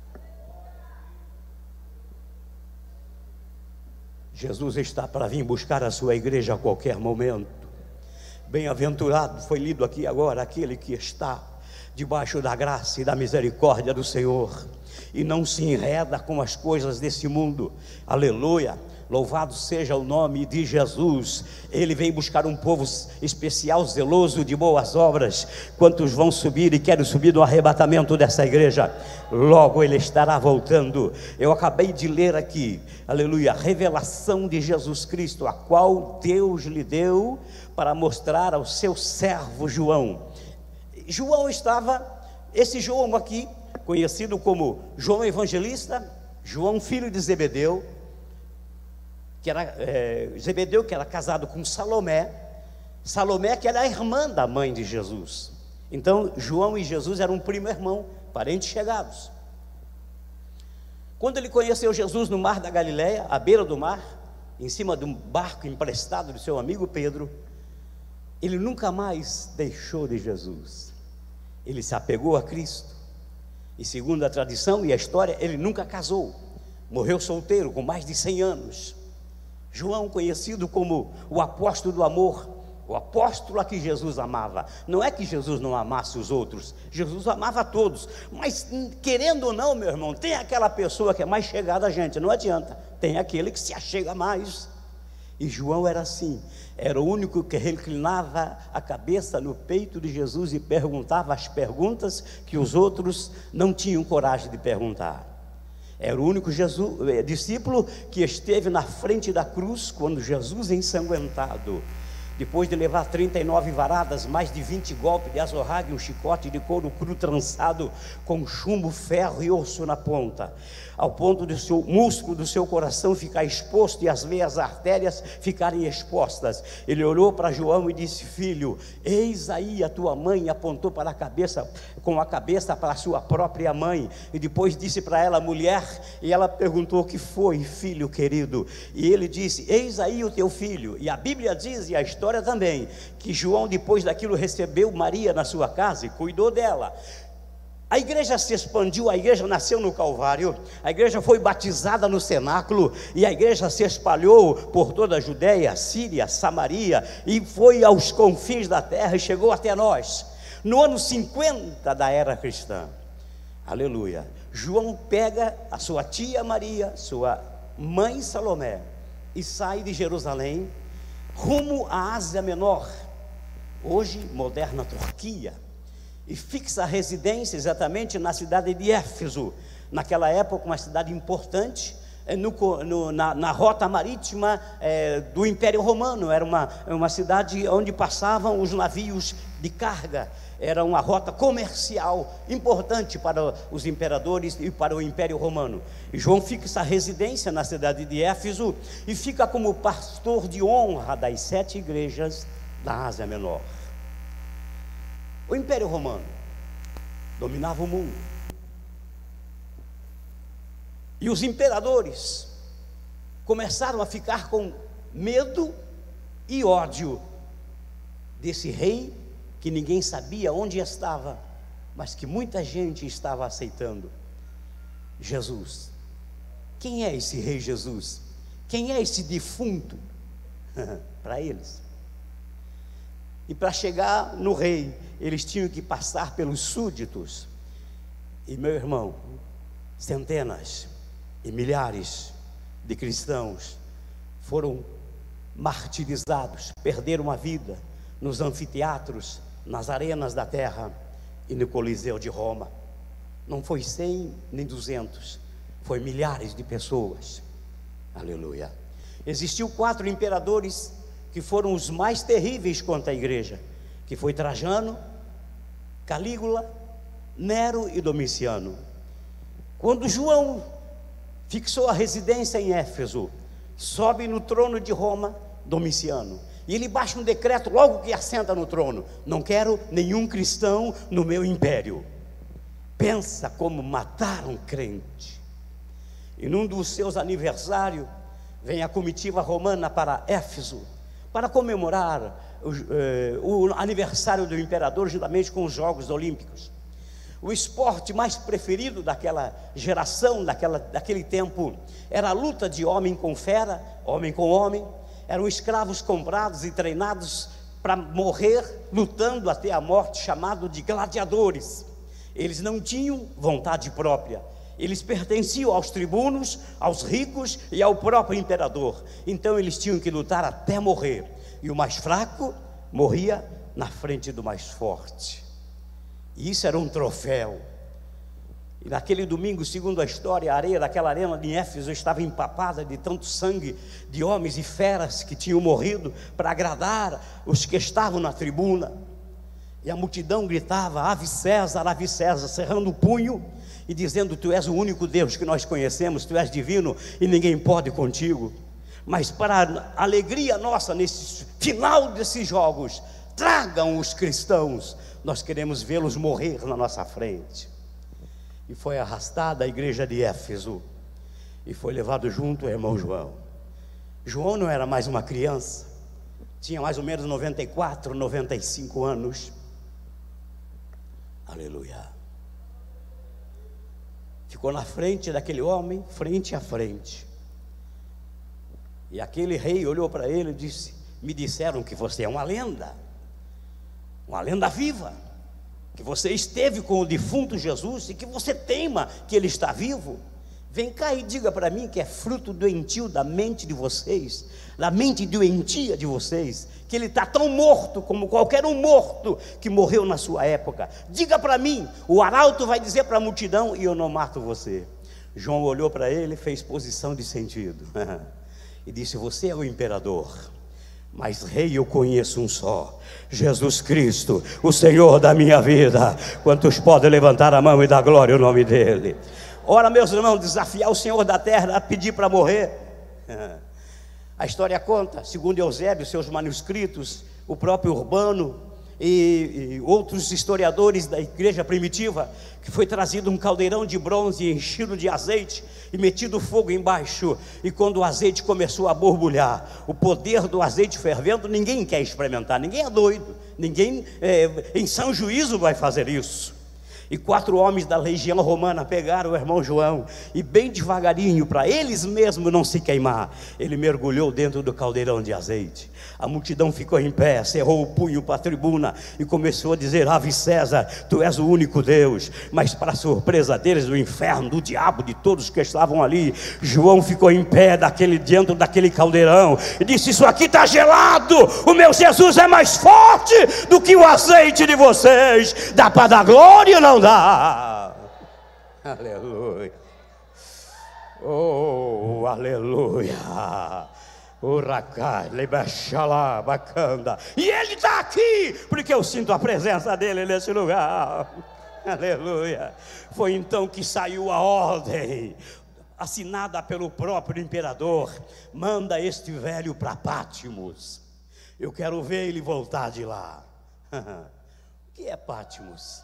Jesus está para vir buscar a sua igreja a qualquer momento. Bem-aventurado, foi lido aqui agora, aquele que está debaixo da graça e da misericórdia do Senhor e não se enreda com as coisas desse mundo. Aleluia. Louvado seja o nome de Jesus. Ele vem buscar um povo especial, zeloso de boas obras. Quantos vão subir e querem subir no arrebatamento dessa igreja? Logo ele estará voltando. Eu acabei de ler aqui, aleluia, a revelação de Jesus Cristo, a qual Deus lhe deu para mostrar ao seu servo João. João estava, esse João aqui, conhecido como João Evangelista, João filho de Zebedeu, que era Zebedeu, que era casado com Salomé, Salomé que era a irmã da mãe de Jesus. Então João e Jesus eram primo irmão, parentes chegados. Quando ele conheceu Jesus no mar da Galileia, à beira do mar, em cima de um barco emprestado do seu amigo Pedro, ele nunca mais deixou de Jesus. Ele se apegou a Cristo. E segundo a tradição e a história, ele nunca casou. Morreu solteiro com mais de 100 anos. João, conhecido como o apóstolo do amor, o apóstolo a que Jesus amava. Não é que Jesus não amasse os outros, Jesus amava a todos, mas querendo ou não, meu irmão, tem aquela pessoa que é mais chegada a gente, não adianta, tem aquele que se achega mais. E João era assim, era o único que reclinava a cabeça no peito de Jesus e perguntava as perguntas que os outros não tinham coragem de perguntar. Era o único discípulo que esteve na frente da cruz quando Jesus, ensanguentado, depois de levar 39 varadas, mais de 20 golpes de azorrague, um chicote de couro cru trançado com chumbo, ferro e osso na ponta, ao ponto do seu músculo do seu coração ficar exposto e as veias artérias ficarem expostas, ele olhou para João e disse: filho, eis aí a tua mãe. Apontou para a cabeça, com a cabeça para a sua própria mãe, e depois disse para ela: mulher. E ela perguntou: o que foi, filho querido? E ele disse: eis aí o teu filho. E a Bíblia diz, e a história também, que João depois daquilo recebeu Maria na sua casa e cuidou dela. A igreja se expandiu, a igreja nasceu no Calvário, a igreja foi batizada no cenáculo, e a igreja se espalhou por toda a Judéia, Síria, Samaria, e foi aos confins da terra e chegou até nós, no ano 50 da era cristã. Aleluia. João pega a sua tia Maria, sua mãe Salomé, e sai de Jerusalém, rumo à Ásia Menor, hoje moderna Turquia, e fixa a residência exatamente na cidade de Éfeso, naquela época uma cidade importante, na rota marítima do Império Romano. Era uma cidade onde passavam os navios de carga, era uma rota comercial importante para os imperadores e para o Império Romano. E João fixa a residência na cidade de Éfeso e fica como pastor de honra das 7 igrejas da Ásia Menor. O Império Romano dominava o mundo, e os imperadores começaram a ficar com medo e ódio desse rei que ninguém sabia onde estava, mas que muita gente estava aceitando: Jesus. Quem é esse rei Jesus? Quem é esse defunto? Para eles. E para chegar no rei, eles tinham que passar pelos súditos. E meu irmão, centenas e milhares de cristãos foram martirizados, perderam a vida nos anfiteatros, nas arenas da terra e no Coliseu de Roma. Não foi 100 nem 200, foi milhares de pessoas. Aleluia. Existiu 4 imperadores que foram os mais terríveis contra a igreja, que foi Trajano, Calígula, Nero e Domiciano. Quando João fixou a residência em Éfeso, sobe no trono de Roma Domiciano, e ele baixa um decreto logo que assenta no trono: não quero nenhum cristão no meu império. Pensa como mataram crente. E num dos seus aniversários, vem a comitiva romana para Éfeso, para comemorar o aniversário do imperador, juntamente com os Jogos Olímpicos. O esporte mais preferido daquela geração, daquele tempo, era a luta de homem com fera, homem com homem. Eram escravos comprados e treinados para morrer lutando até a morte, chamado de gladiadores. Eles não tinham vontade própria, eles pertenciam aos tribunos, aos ricos e ao próprio imperador. Então eles tinham que lutar até morrer, e o mais fraco morria na frente do mais forte. E isso era um troféu. E naquele domingo, segundo a história, a areia daquela arena de Éfeso estava empapada de tanto sangue de homens e feras que tinham morrido para agradar os que estavam na tribuna. E a multidão gritava: ave César, cerrando o punho e dizendo: tu és o único Deus que nós conhecemos, tu és divino e ninguém pode contigo. Mas para a alegria nossa, nesse final desses jogos, tragam os cristãos, nós queremos vê-los morrer na nossa frente. E foi arrastada a igreja de Éfeso, e foi levado junto o irmão João. João não era mais uma criança, tinha mais ou menos 94, 95 anos. Aleluia. Ficou na frente daquele homem, frente a frente. E aquele rei olhou para ele e disse: me disseram que você é uma lenda viva, que você esteve com o defunto Jesus e que você teima que ele está vivo. Vem cá e diga para mim que é fruto doentio da mente de vocês, da mente doentia de vocês, que ele está tão morto como qualquer um morto que morreu na sua época. Diga para mim. O arauto vai dizer para a multidão: e eu não mato você. João olhou para ele, fez posição de sentido e disse: você é o imperador, mas rei eu conheço um só, Jesus Cristo, o Senhor da minha vida. Quantos podem levantar a mão e dar glória ao nome dele? Ora, meus irmãos, desafiar o Senhor da terra a pedir para morrer. A história conta, segundo Eusébio, seus manuscritos, o próprio Urbano e outros historiadores da igreja primitiva, que foi trazido um caldeirão de bronze enchido de azeite e metido fogo embaixo, e quando o azeite começou a borbulhar, o poder do azeite fervendo, ninguém quer experimentar, ninguém é doido, ninguém em sã juízo vai fazer isso. E 4 homens da legião romana pegaram o irmão João e bem devagarinho, para eles mesmos não se queimar, ele mergulhou dentro do caldeirão de azeite. A multidão ficou em pé, cerrou o punho para a tribuna e começou a dizer: ave César, tu és o único Deus. Mas para surpresa deles, do inferno, do diabo, de todos que estavam ali, João ficou em pé dentro daquele caldeirão e disse: isso aqui está gelado, o meu Jesus é mais forte do que o azeite de vocês. Dá para dar glória ou não dá? Aleluia. Oh, aleluia. E ele está aqui porque eu sinto a presença dele nesse lugar. Aleluia. Foi então que saiu a ordem, assinada pelo próprio imperador: manda este velho para Pátimos. Eu quero ver ele voltar de lá. O que é Pátimos?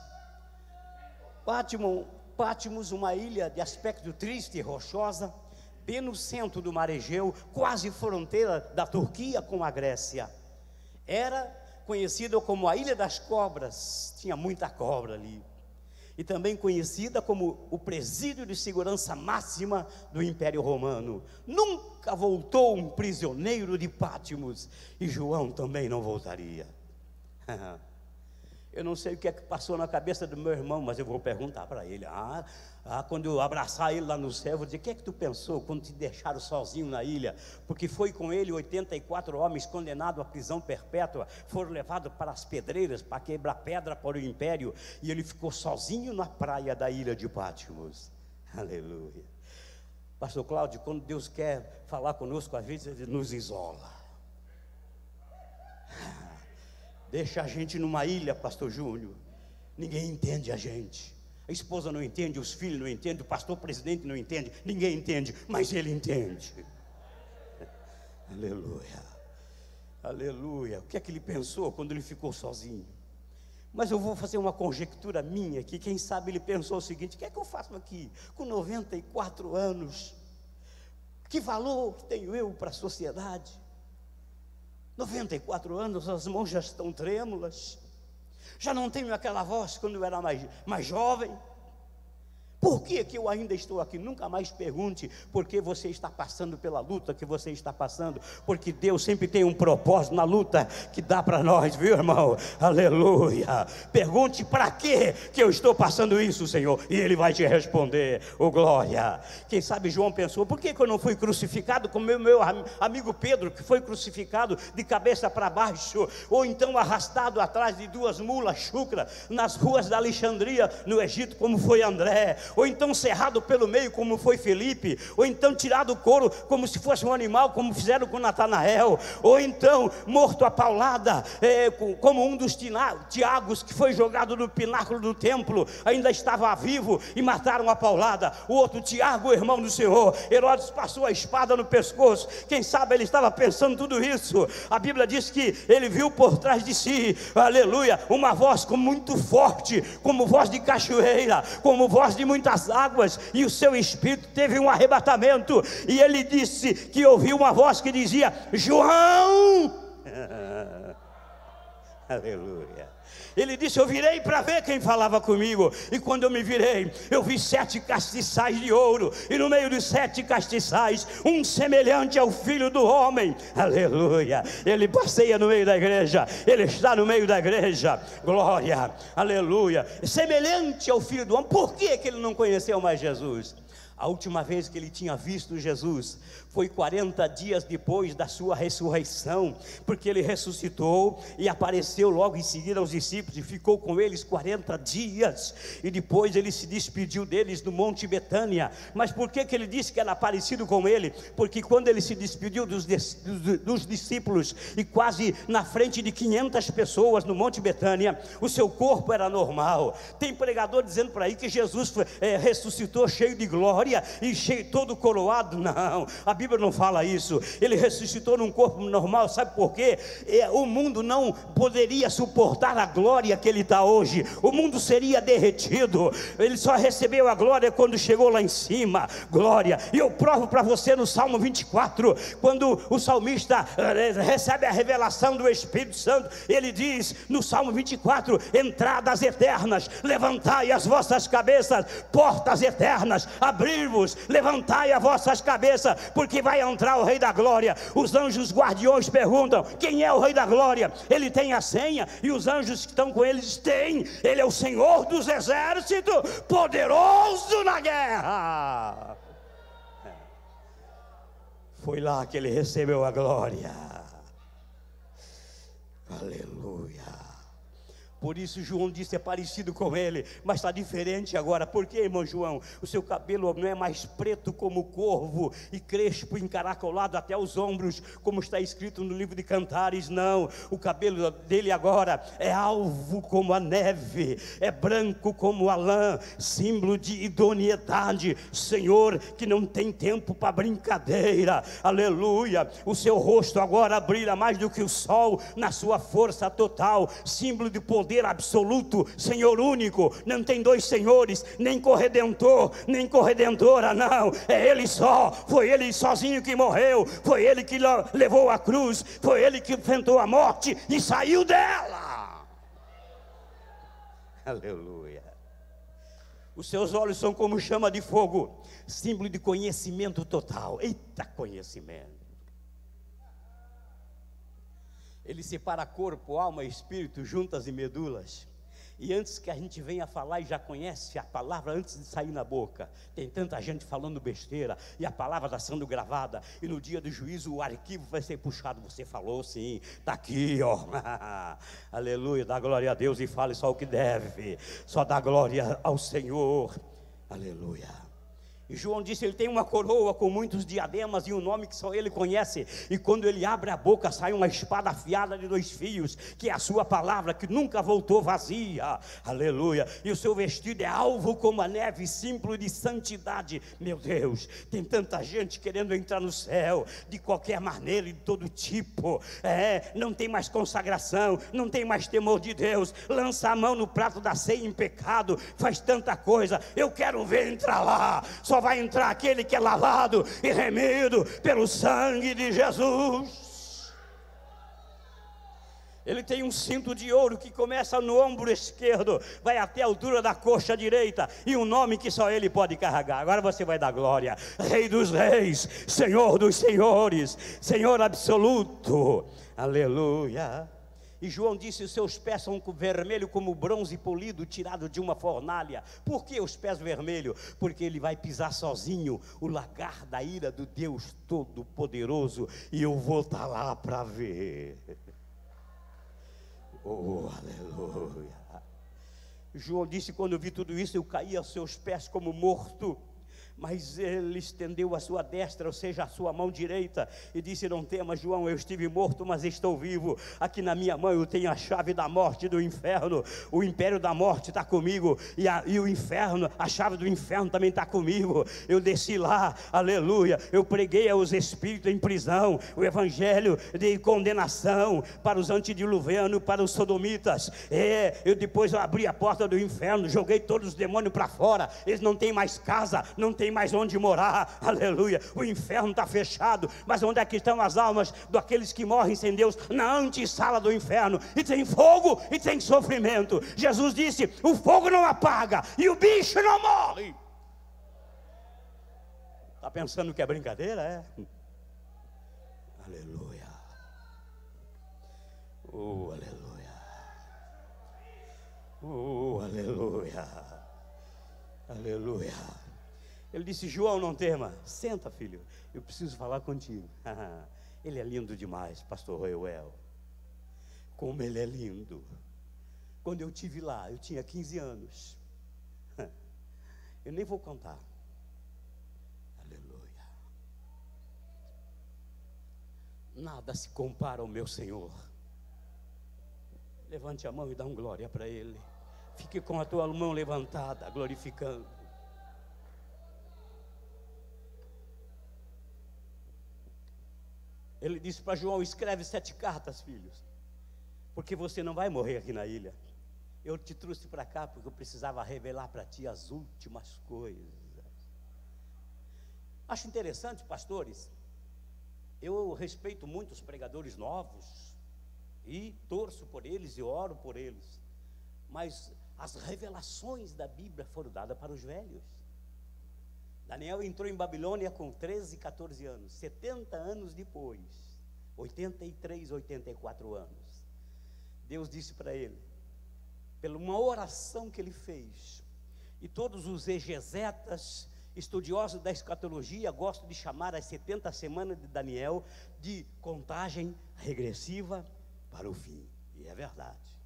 Pátimos, uma ilha de aspecto triste e rochosa, bem no centro do mar Egeu, quase fronteira da Turquia com a Grécia. Era conhecida como a Ilha das Cobras, tinha muita cobra ali. E também conhecida como o presídio de segurança máxima do Império Romano. Nunca voltou um prisioneiro de Pátimos, e João também não voltaria. Eu não sei o que é que passou na cabeça do meu irmão, mas eu vou perguntar para ele. Quando eu abraçar ele lá no céu, eu vou dizer: o que é que tu pensou quando te deixaram sozinho na ilha? Porque foi com ele 84 homens condenados à prisão perpétua, foram levados para as pedreiras, para quebrar pedra para o império, e ele ficou sozinho na praia da ilha de Patmos. Aleluia. Pastor Cláudio, quando Deus quer falar conosco, às vezes Ele nos isola. Deixa a gente numa ilha, pastor Júnior. Ninguém entende a gente. A esposa não entende, os filhos não entendem, o pastor presidente não entende, ninguém entende, mas ele entende. Aleluia. Aleluia. O que é que ele pensou quando ele ficou sozinho? Mas eu vou fazer uma conjectura minha aqui. Quem sabe ele pensou o seguinte: o que é que eu faço aqui com 94 anos? Que valor tenho eu para a sociedade? 94 anos, as mãos já estão trêmulas, já não tenho aquela voz quando eu era mais jovem. Por que eu ainda estou aqui? Nunca mais pergunte por que você está passando pela luta que você está passando, porque Deus sempre tem um propósito na luta que dá para nós, viu, irmão? Aleluia. Pergunte: para que eu estou passando isso, Senhor? E Ele vai te responder: oh glória. Quem sabe João pensou: por que eu não fui crucificado como meu amigo Pedro, que foi crucificado de cabeça para baixo, ou então arrastado atrás de 2 mulas chucra nas ruas da Alexandria, no Egito, como foi André, ou então cerrado pelo meio, como foi Felipe, ou então tirado o couro como se fosse um animal, como fizeram com Natanael, ou então morto a paulada, como um dos Tiagos, que foi jogado no pináculo do templo, ainda estava vivo e mataram a paulada. O outro Tiago, irmão do Senhor, Herodes passou a espada no pescoço. Quem sabe ele estava pensando tudo isso. A Bíblia diz que ele viu por trás de si, aleluia, uma voz muito forte, como voz de cachoeira, como voz de muitas águas, e o seu espírito teve um arrebatamento, e ele disse que ouviu uma voz que dizia: João. Aleluia. Ele disse: eu virei para ver quem falava comigo, e quando eu me virei, eu vi 7 castiçais de ouro, e no meio dos 7 castiçais, um semelhante ao Filho do Homem. Aleluia. Ele passeia no meio da igreja, ele está no meio da igreja, glória, aleluia, semelhante ao Filho do Homem. Por que ele não conheceu mais Jesus? A última vez que ele tinha visto Jesus foi 40 dias depois da sua ressurreição, porque ele ressuscitou e apareceu logo em seguida aos discípulos e ficou com eles 40 dias, e depois ele se despediu deles no Monte Betânia. Mas por que ele disse que era parecido com ele? Porque quando ele se despediu dos discípulos, e quase na frente de 500 pessoas no Monte Betânia, o seu corpo era normal. Tem pregador dizendo por aí que Jesus ressuscitou cheio de glória e cheio, todo coroado. Não, a Bíblia não fala isso. Ele ressuscitou num corpo normal. Sabe por quê? O mundo não poderia suportar a glória que ele está hoje. O mundo seria derretido. Ele só recebeu a glória quando chegou lá em cima. Glória. E eu provo para você no Salmo 24, quando o salmista recebe a revelação do Espírito Santo, ele diz no Salmo 24: entradas eternas, levantai as vossas cabeças, portas eternas, abrir-vos, levantai as vossas cabeças, porque vai entrar o Rei da Glória. Os anjos guardiões perguntam: quem é o Rei da Glória? Ele tem a senha, e os anjos que estão com eles têm. Ele é o Senhor dos exércitos, poderoso na guerra. Foi lá que ele recebeu a glória. Aleluia. Por isso João disse: é parecido com ele, mas está diferente agora. Por quê, irmão João? O seu cabelo não é mais preto como corvo e crespo, encaracolado até os ombros, como está escrito no livro de Cantares. Não, o cabelo dele agora é alvo como a neve, é branco como a lã, símbolo de idoneidade. Senhor, que não tem tempo para brincadeira. Aleluia. O seu rosto agora brilha mais do que o sol na sua força total, símbolo de poder absoluto, Senhor único. Não tem dois senhores, nem corredentor, nem corredentora, não, é Ele só. Foi Ele sozinho que morreu, foi Ele que levou a cruz, foi Ele que enfrentou a morte e saiu dela. Aleluia. Os seus olhos são como chama de fogo, símbolo de conhecimento total. Eita, conhecimento. Ele separa corpo, alma e espírito, juntas e medulas. E antes que a gente venha falar e já conhece a palavra antes de sair na boca, tem tanta gente falando besteira e a palavra está sendo gravada, e no dia do juízo o arquivo vai ser puxado. Você falou sim, está aqui, ó. Aleluia, dá glória a Deus e fale só o que deve, só dá glória ao Senhor. Aleluia. E João disse, ele tem uma coroa com muitos diademas e um nome que só ele conhece, e quando ele abre a boca sai uma espada afiada de 2 fios, que é a sua palavra, que nunca voltou vazia. Aleluia. E o seu vestido é alvo como a neve, símbolo de santidade. Meu Deus, tem tanta gente querendo entrar no céu, de qualquer maneira e de todo tipo, não tem mais consagração, não tem mais temor de Deus, lança a mão no prato da ceia em pecado, faz tanta coisa. Eu quero ver entrar lá. Só vai entrar aquele que é lavado e remido pelo sangue de Jesus. Ele tem um cinto de ouro que começa no ombro esquerdo, vai até a altura da coxa direita, e um nome que só ele pode carregar. Agora você vai dar glória: Rei dos reis, Senhor dos senhores, Senhor absoluto. Aleluia. E João disse, os seus pés são vermelhos como bronze polido, tirado de uma fornalha. Por que os pés vermelhos? Porque ele vai pisar sozinho o lagar da ira do Deus Todo-Poderoso, e eu vou estar lá para ver. Oh, aleluia. João disse, quando eu vi tudo isso, eu caí aos seus pés como morto. Mas ele estendeu a sua destra, ou seja, a sua mão direita, e disse, não temas, João, eu estive morto, mas estou vivo. Aqui na minha mão eu tenho a chave da morte e do inferno. O império da morte está comigo, e o inferno, a chave do inferno também está comigo. Eu desci lá, aleluia. Eu preguei aos espíritos em prisão o evangelho de condenação para os antediluvianos, para os sodomitas. Eu depois abri a porta do inferno, joguei todos os demônios para fora. Eles não têm mais casa, não tem mais onde morar. Aleluia. O inferno está fechado, mas onde é que estão as almas daqueles que morrem sem Deus? Na antessala do inferno. E tem fogo e tem sofrimento. Jesus disse, o fogo não apaga e o bicho não morre. Está pensando que é brincadeira? Aleluia. Oh, aleluia. Oh, aleluia. Aleluia. Ele disse, João, não tema. Senta, filho, eu preciso falar contigo. Ele é lindo demais, pastor Reuel. Como ele é lindo. Quando eu estive lá, eu tinha 15 anos. Eu nem vou contar. Aleluia. Nada se compara ao meu Senhor. Levante a mão e dá glória para Ele. Fique com a tua mão levantada, glorificando. Ele disse para João, escreve 7 cartas, filhos, porque você não vai morrer aqui na ilha. Eu te trouxe para cá porque eu precisava revelar para ti as últimas coisas. Acho interessante, pastores, eu respeito muito os pregadores novos, e torço por eles e oro por eles, mas as revelações da Bíblia foram dadas para os velhos. Daniel entrou em Babilônia com 13, 14 anos, 70 anos depois, 83, 84 anos. Deus disse para ele, pela uma oração que ele fez, e todos os exegetas, estudiosos da escatologia, gostam de chamar as 70 semanas de Daniel de contagem regressiva para o fim, e é verdade.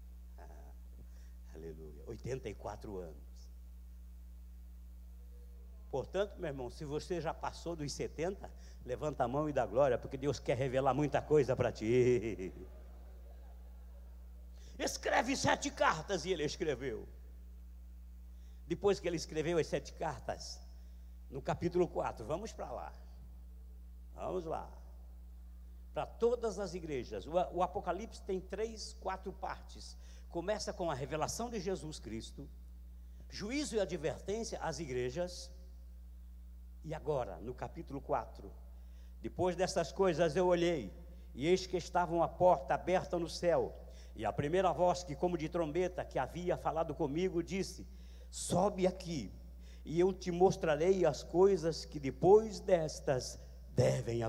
Aleluia, 84 anos. Portanto, meu irmão, se você já passou dos 70, levanta a mão e dá glória, porque Deus quer revelar muita coisa para ti. Escreve 7 cartas, e ele escreveu. Depois que ele escreveu as 7 cartas, no capítulo 4, vamos para lá. Vamos lá. Para todas as igrejas. O Apocalipse tem 3, 4 partes. Começa com a revelação de Jesus Cristo, juízo e advertência às igrejas. E agora, no capítulo 4, depois dessas coisas eu olhei, e eis que estava uma porta aberta no céu, e a primeira voz que como de trombeta que havia falado comigo disse, sobe aqui, e eu te mostrarei as coisas que depois destas devem acontecer. 。 Aleluia. 。 . 。 . 。 . 。 . 。 . 。 . 。 . 。 . 。 . 。 . 。 . 。 . 。 。 。 . 。 . 。 . 。 。 . 。 . 。 。 . 。 . 。 .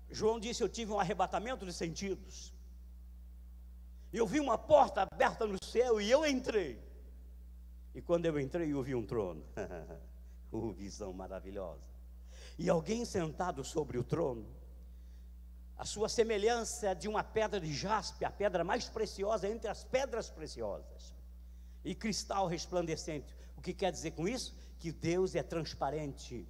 João disse: eu tive um arrebatamento de sentidos. Eu vi uma porta aberta no céu e eu entrei. E quando eu entrei, eu vi um trono. Visão maravilhosa. E alguém sentado sobre o trono. A sua semelhança de uma pedra de jaspe, a pedra mais preciosa entre as pedras preciosas. E cristal resplandecente. O que quer dizer com isso? Que Deus é transparente.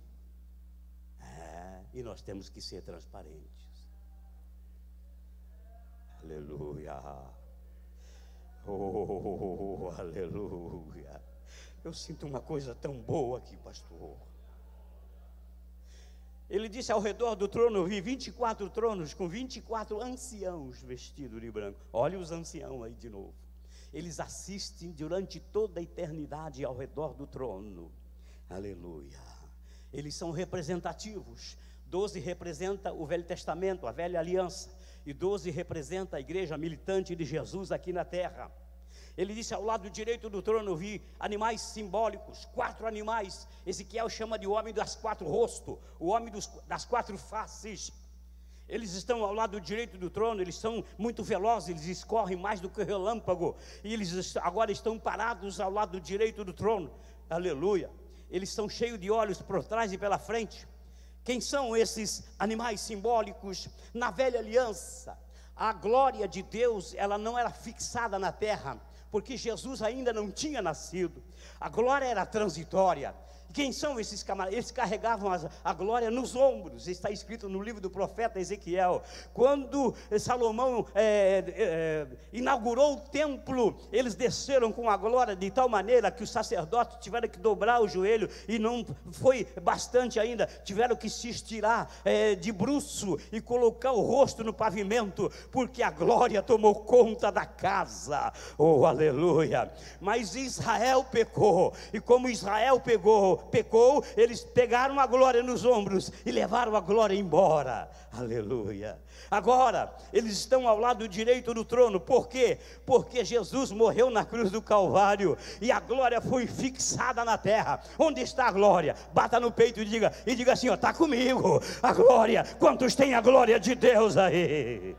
E nós temos que ser transparentes. Aleluia. Oh, aleluia. Eu sinto uma coisa tão boa aqui, pastor. Ele disse: ao redor do trono eu vi 24 tronos com 24 anciãos vestidos de branco. Olha os anciãos aí de novo. Eles assistem durante toda a eternidade ao redor do trono. Aleluia. Eles são representativos. 12 representa o Velho Testamento, a Velha Aliança. E 12 representa a igreja militante de Jesus aqui na terra. Ele disse: ao lado direito do trono eu vi animais simbólicos, 4 animais. Ezequiel chama de o homem das 4 rostos, o homem das 4 faces. Eles estão ao lado direito do trono, eles são muito velozes, eles escorrem mais do que o relâmpago. E eles agora estão parados ao lado direito do trono. Aleluia. Eles são cheios de olhos por trás e pela frente. Quem são esses animais simbólicos? Na Velha Aliança, a glória de Deus, ela não era fixada na terra, porque Jesus ainda não tinha nascido. A glória era transitória. Quem são esses camaradas? Eles carregavam a glória nos ombros. Está escrito no livro do profeta Ezequiel. Quando Salomão inaugurou o templo, eles desceram com a glória de tal maneira que os sacerdotes tiveram que dobrar o joelho, e não foi bastante ainda, tiveram que se estirar de bruço e colocar o rosto no pavimento, porque a glória tomou conta da casa. Oh, aleluia. Mas Israel pecou, e como Israel pecou, eles pegaram a glória nos ombros e levaram a glória embora. Aleluia. Agora eles estão ao lado direito do trono. Por quê? Porque Jesus morreu na cruz do Calvário e a glória foi fixada na terra. Onde está a glória? Bata no peito e diga assim: está comigo a glória. Quantos têm a glória de Deus aí?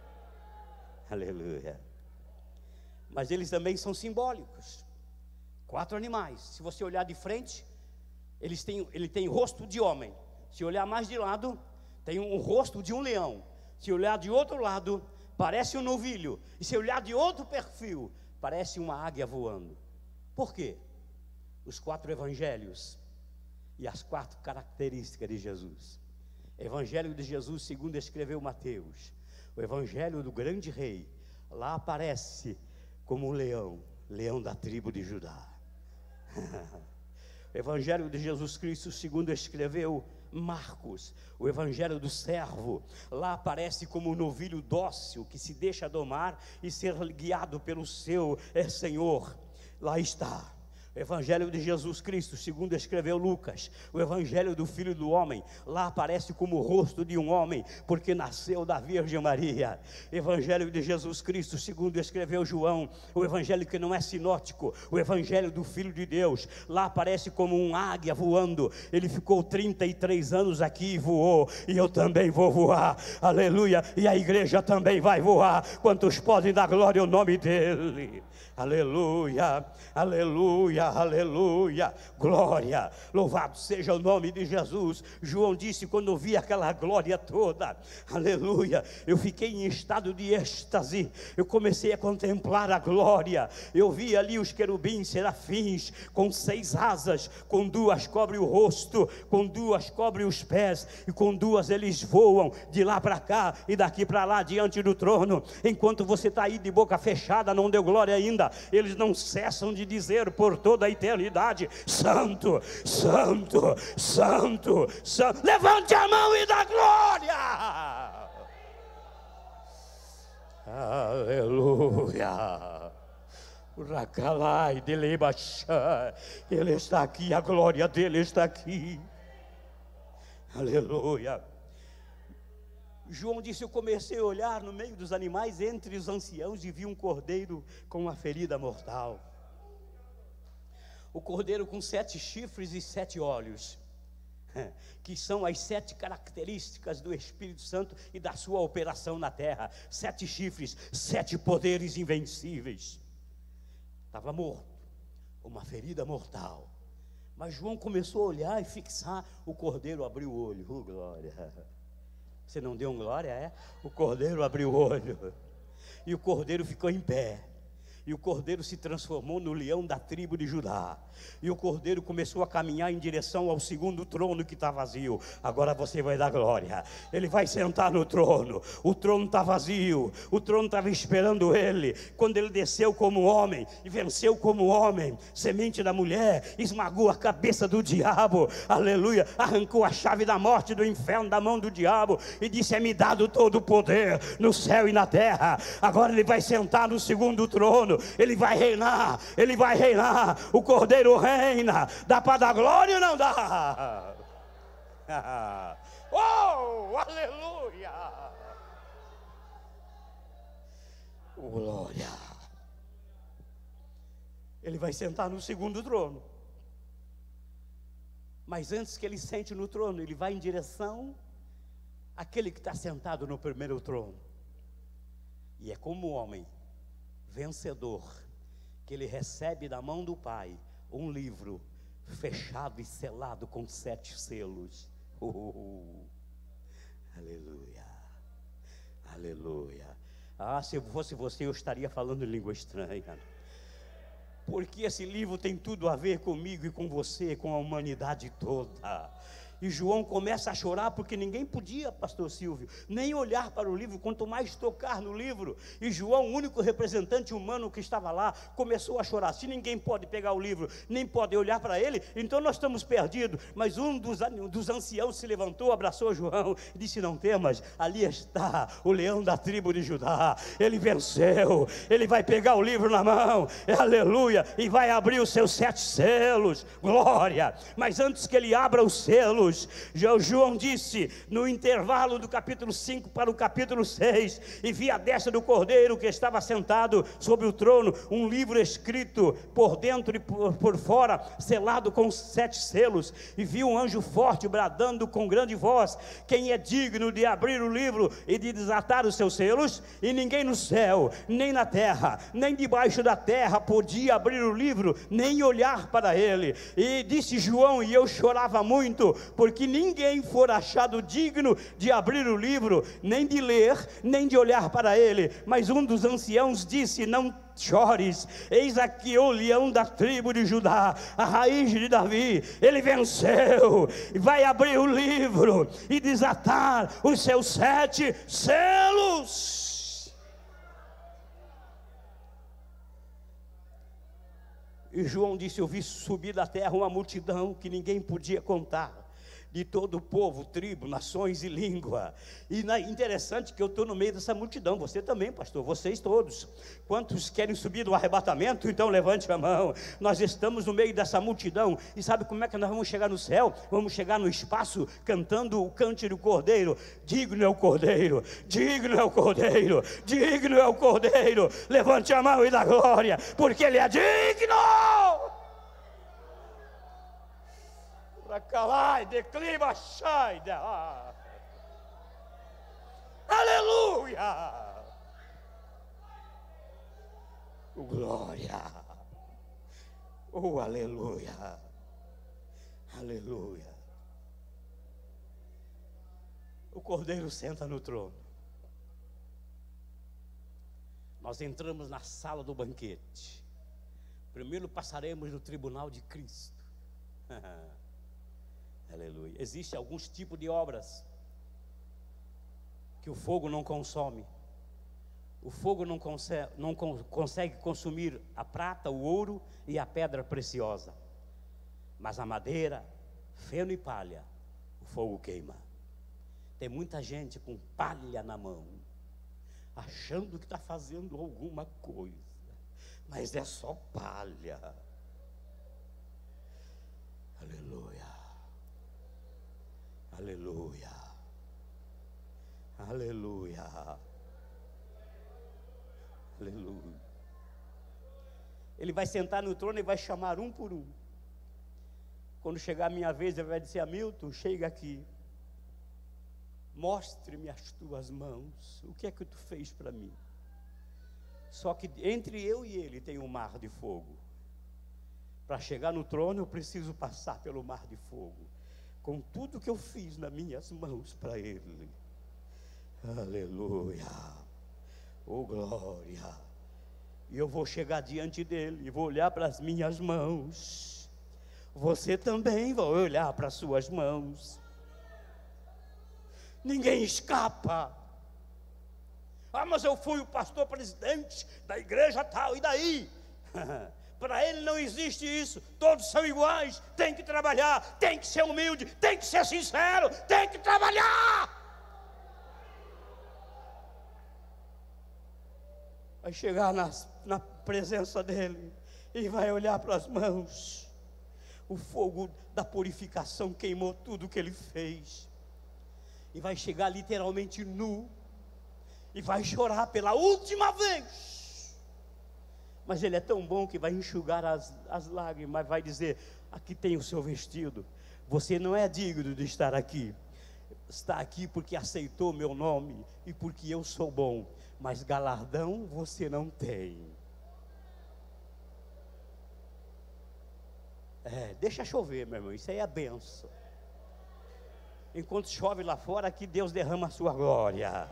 Aleluia. Mas eles também são simbólicos. 4 animais. Se você olhar de frente, ele tem rosto de homem. Se olhar mais de lado, tem um rosto de um leão. Se olhar de outro lado, parece um novilho. E se olhar de outro perfil, parece uma águia voando. Por quê? Os 4 evangelhos e as 4 características de Jesus. Evangelho de Jesus segundo escreveu Mateus. O evangelho do grande rei, lá aparece como um leão, leão da tribo de Judá. O Evangelho de Jesus Cristo segundo escreveu Marcos, o Evangelho do servo, lá aparece como um novilho dócil que se deixa domar e ser guiado pelo seu Senhor. Lá está. O Evangelho de Jesus Cristo segundo escreveu Lucas, o Evangelho do Filho do Homem, lá aparece como o rosto de um homem, porque nasceu da Virgem Maria. Evangelho de Jesus Cristo segundo escreveu João, o Evangelho que não é sinótico, o Evangelho do Filho de Deus, lá aparece como um águia voando. Ele ficou 33 anos aqui e voou, e eu também vou voar. Aleluia. E a igreja também vai voar. Quantos podem dar glória ao nome dele? Aleluia, aleluia, aleluia, glória, louvado seja o nome de Jesus. João disse: quando eu vi aquela glória toda, aleluia, eu fiquei em estado de êxtase. Eu comecei a contemplar a glória. Eu vi ali os querubins, serafins, com 6 asas, com 2 cobre o rosto, com 2 cobre os pés, e com 2 eles voam de lá para cá e daqui para lá diante do trono. Enquanto você está aí de boca fechada, não deu glória ainda, eles não cessam de dizer por toda a eternidade: Santo, Santo, Santo, Santo. Levante a mão e dá glória. Aleluia. Racalai de Lebaxá. Ele está aqui, a glória dele está aqui. Aleluia. João disse: eu comecei a olhar no meio dos animais, entre os anciãos, e vi um cordeiro com uma ferida mortal. O cordeiro com 7 chifres e 7 olhos. que são as 7 características do Espírito Santo e da sua operação na terra. 7 chifres, 7 poderes invencíveis. Estava morto, uma ferida mortal. Mas João começou a olhar e fixar. O cordeiro abriu o olho. Glória! Você não deu um glória, é? O cordeiro abriu o olho. E o cordeiro ficou em pé. E o cordeiro se transformou no leão da tribo de Judá. E o cordeiro começou a caminhar em direção ao segundo trono que está vazio. Agora você vai dar glória. Ele vai sentar no trono. O trono está vazio. O trono estava esperando ele. Quando ele desceu como homem e venceu como homem, semente da mulher, esmagou a cabeça do diabo. Aleluia. Arrancou a chave da morte, do inferno, da mão do diabo. E disse: é-me dado todo o poder no céu e na terra. Agora ele vai sentar no segundo trono. Ele vai reinar, ele vai reinar. O cordeiro reina. Dá para dar glória ou não dá? Oh, aleluia! Glória! Ele vai sentar no segundo trono. Mas antes que ele sente no trono, ele vai em direção àquele que está sentado no primeiro trono. E é como homem vencedor que ele recebe da mão do Pai um livro fechado e selado com 7 selos. Aleluia, aleluia. Ah, se eu fosse você, eu estaria falando em língua estranha, porque esse livro tem tudo a ver comigo e com você, com a humanidade toda. E João começa a chorar porque ninguém podia, pastor Silvio, nem olhar para o livro, quanto mais tocar no livro. E João, o único representante humano que estava lá, começou a chorar. Se ninguém pode pegar o livro, nem pode olhar para ele, então nós estamos perdidos. Mas um dos anciãos se levantou, abraçou João e disse: não temas, ali está o leão da tribo de Judá. Ele venceu, ele vai pegar o livro na mão, aleluia, e vai abrir os seus 7 selos, glória. Mas antes que ele abra os selos, João disse, no intervalo do capítulo 5 para o capítulo 6, e vi a destra do cordeiro que estava sentado sobre o trono, um livro escrito por dentro e por fora, selado com 7 selos, e vi um anjo forte bradando com grande voz: quem é digno de abrir o livro e de desatar os seus selos? E ninguém no céu, nem na terra, nem debaixo da terra podia abrir o livro, nem olhar para ele. E disse João, e eu chorava muito, porque ninguém for achado digno de abrir o livro, nem de ler, nem de olhar para ele. Mas um dos anciãos disse: não chores, eis aqui o leão da tribo de Judá, a raiz de Davi. Ele venceu, e vai abrir o livro e desatar os seus 7 selos. E João disse: eu vi subir da terra uma multidão que ninguém podia contar, de todo o povo, tribo, nações e língua. E interessante que eu estou no meio dessa multidão. Você também, pastor, vocês todos. Quantos querem subir do arrebatamento? Então levante a mão. Nós estamos no meio dessa multidão. E sabe como é que nós vamos chegar no céu? Vamos chegar no espaço cantando o cântico do cordeiro. Digno é o cordeiro, digno é o cordeiro, digno é o cordeiro. Levante a mão e dá glória, porque ele é digno. Calai, declima, sai. Aleluia. Glória. Oh, aleluia. Aleluia. O cordeiro senta no trono. Nós entramos na sala do banquete. Primeiro passaremos no tribunal de Cristo. Aleluia. Existem alguns tipos de obras que o fogo não consome. O fogo não consegue consumir a prata, o ouro e a pedra preciosa. Mas a madeira, feno e palha, o fogo queima. Tem muita gente com palha na mão, achando que está fazendo alguma coisa, mas é só palha. Aleluia. Aleluia, aleluia, aleluia. Ele vai sentar no trono e vai chamar um por um. Quando chegar a minha vez, ele vai dizer: Hamilton, chega aqui, mostre-me as tuas mãos, o que é que tu fez para mim? Só que entre eu e ele tem um mar de fogo. Para chegar no trono eu preciso passar pelo mar de fogo, com tudo que eu fiz nas minhas mãos para ele. Aleluia, oh glória. E eu vou chegar diante dele e vou olhar para as minhas mãos. Você também vai olhar para as suas mãos. Ninguém escapa. Ah, mas eu fui o pastor presidente da igreja tal, e daí? Para ele não existe isso. Todos são iguais. Tem que trabalhar, tem que ser humilde, tem que ser sincero, tem que trabalhar. Vai chegar na presença dele e vai olhar para as mãos. O fogo da purificação queimou tudo que ele fez. E vai chegar literalmente nu e vai chorar pela última vez. Mas ele é tão bom que vai enxugar as lágrimas, vai dizer: aqui tem o seu vestido, você não é digno de estar aqui. Está aqui porque aceitou meu nome e porque eu sou bom, mas galardão você não tem. Deixa chover, meu irmão, isso aí é benção. Enquanto chove lá fora, aqui Deus derrama a sua glória.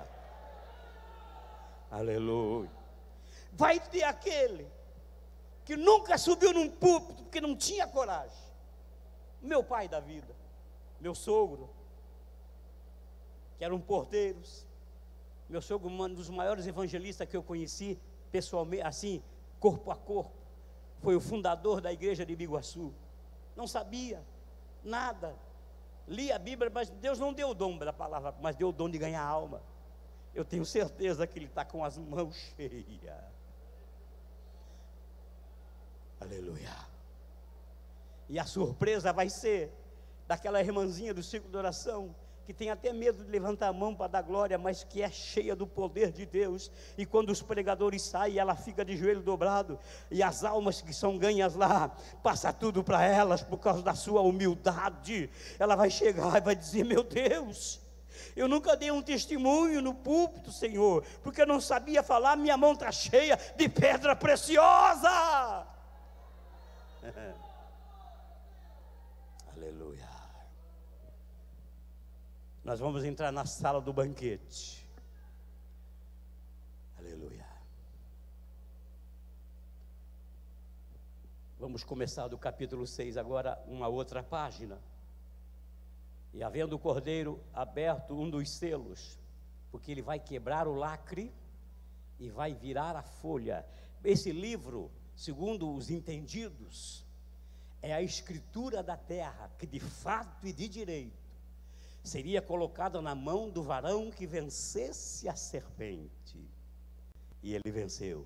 Aleluia. Vai ter aquele que nunca subiu num púlpito porque não tinha coragem. Meu pai da vida, meu sogro, que eram porteiros. Meu sogro, um dos maiores evangelistas que eu conheci pessoalmente, assim, corpo a corpo, foi o fundador da igreja de Biguaçu. Não sabia nada, lia a Bíblia, mas Deus não deu o dom da palavra, mas deu o dom de ganhar alma. Eu tenho certeza que ele está com as mãos cheias. Aleluia. E a surpresa vai ser daquela irmãzinha do círculo de oração, que tem até medo de levantar a mão para dar glória, mas que é cheia do poder de Deus. E quando os pregadores saem, ela fica de joelho dobrado, e as almas que são ganhas lá, passa tudo para elas, por causa da sua humildade. Ela vai chegar e vai dizer: meu Deus, eu nunca dei um testemunho no púlpito, Senhor, porque eu não sabia falar, minha mão está cheia de pedra preciosa. Aleluia. Nós vamos entrar na sala do banquete. Aleluia. Vamos começar do capítulo 6 agora, uma outra página. E havendo o cordeiro aberto um dos selos, porque ele vai quebrar o lacre e vai virar a folha. Esse livro, segundo os entendidos, é a escritura da terra, que de fato e de direito seria colocada na mão do varão que vencesse a serpente. E ele venceu.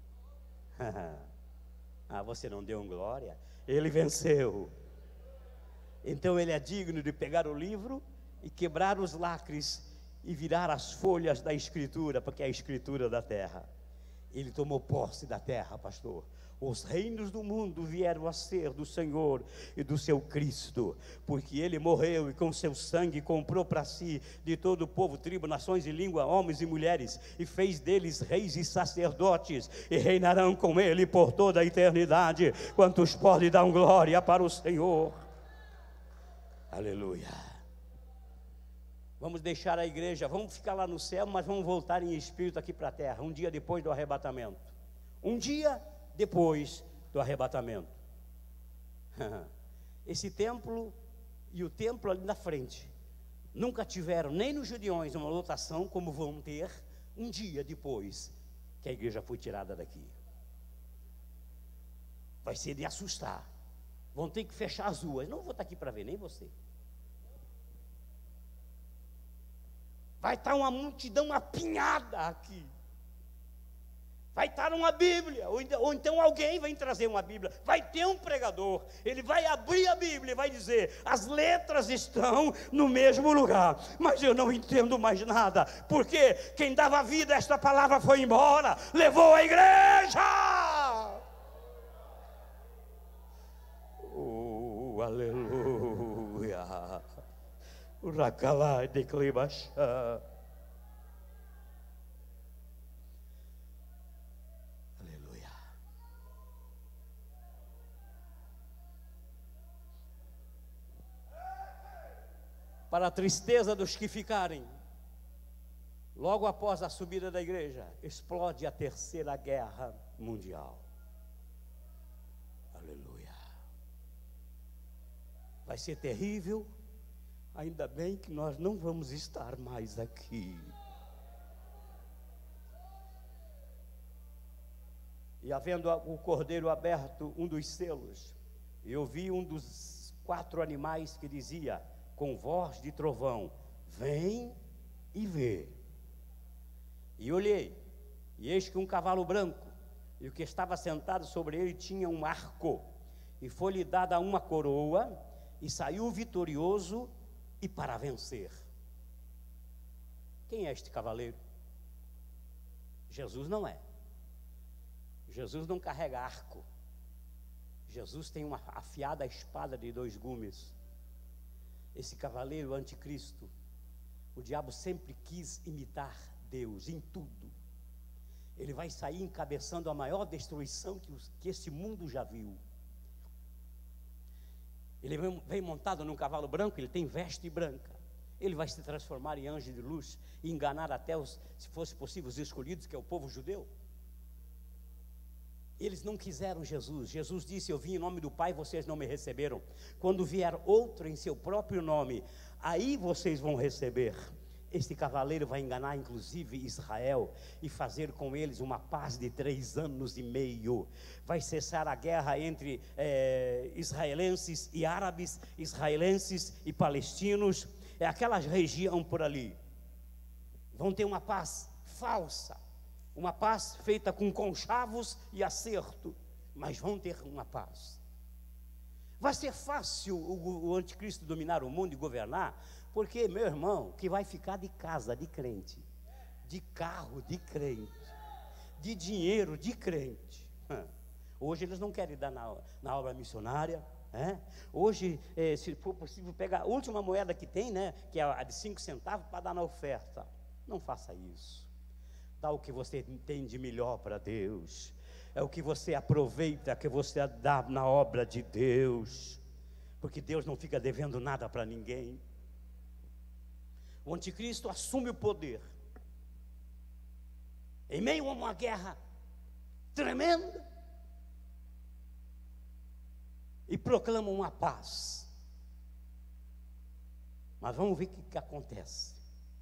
Ah, você não deu glória? Ele venceu. Então ele é digno de pegar o livro e quebrar os lacres e virar as folhas da escritura, porque é a escritura da terra. Ele tomou posse da terra, pastor. Os reinos do mundo vieram a ser do Senhor e do seu Cristo, porque ele morreu e com seu sangue comprou para si de todo o povo, tribo, nações e língua, homens e mulheres, e fez deles reis e sacerdotes, e reinarão com ele por toda a eternidade. Quantos podem dar glória para o Senhor? Aleluia. Vamos deixar a igreja, vamos ficar lá no céu, mas vamos voltar em espírito aqui para a terra, um dia depois do arrebatamento. Um dia depois do arrebatamento. Esse templo e o templo ali na frente nunca tiveram, nem nos Gideões, uma lotação como vão ter um dia depois que a igreja foi tirada daqui. Vai ser de assustar. Vão ter que fechar as ruas. Não vou estar aqui para ver, nem você. Vai estar uma multidão apinhada aqui. Vai estar uma Bíblia, ou então alguém vai trazer uma Bíblia. Vai ter um pregador, ele vai abrir a Bíblia e vai dizer: as letras estão no mesmo lugar, mas eu não entendo mais nada, porque quem dava vida a esta palavra foi embora, levou a igreja. aleluia. Uracalai de clibachá. Aleluia. Para a tristeza dos que ficarem, logo após a subida da igreja, explode a Terceira Guerra Mundial. Aleluia. Vai ser terrível. Ainda bem que nós não vamos estar mais aqui. E havendo o cordeiro aberto um dos selos, eu vi um dos 4 animais que dizia com voz de trovão: vem e vê. E olhei, e eis que um cavalo branco, e o que estava sentado sobre ele tinha um arco, e foi-lhe dada uma coroa, e saiu vitorioso e para vencer. Quem é este cavaleiro? Jesus não é. Jesus não carrega arco. Jesus tem uma afiada espada de 2 gumes. Esse cavaleiro anticristo, o diabo sempre quis imitar Deus em tudo. Ele vai sair encabeçando a maior destruição que esse mundo já viu. Ele vem montado num cavalo branco, ele tem veste branca. Ele vai se transformar em anjo de luz e enganar até se fosse possível, os escolhidos, que é o povo judeu. Eles não quiseram Jesus. Jesus disse: eu vim em nome do Pai, vocês não me receberam. Quando vier outro em seu próprio nome, aí vocês vão receber. Este cavaleiro vai enganar inclusive Israel e fazer com eles uma paz de 3 anos e meio. Vai cessar a guerra entre israelenses e árabes, israelenses e palestinos. É aquela região por ali. Vão ter uma paz falsa, uma paz feita com conchavos e acerto, mas vão ter uma paz. Vai ser fácil o anticristo dominar o mundo e governar, porque, meu irmão, que vai ficar de casa de crente, de carro de crente, de dinheiro de crente. Hoje eles não querem dar na obra missionária. Hoje, se for possível, pegar a última moeda que tem, que é a de 5 centavos, para dar na oferta. Não faça isso. Dá o que você tem de melhor para Deus. É o que você aproveita, que você dá na obra de Deus. Porque Deus não fica devendo nada para ninguém. O anticristo assume o poder em meio a uma guerra tremenda e proclama uma paz. Mas vamos ver o que acontece.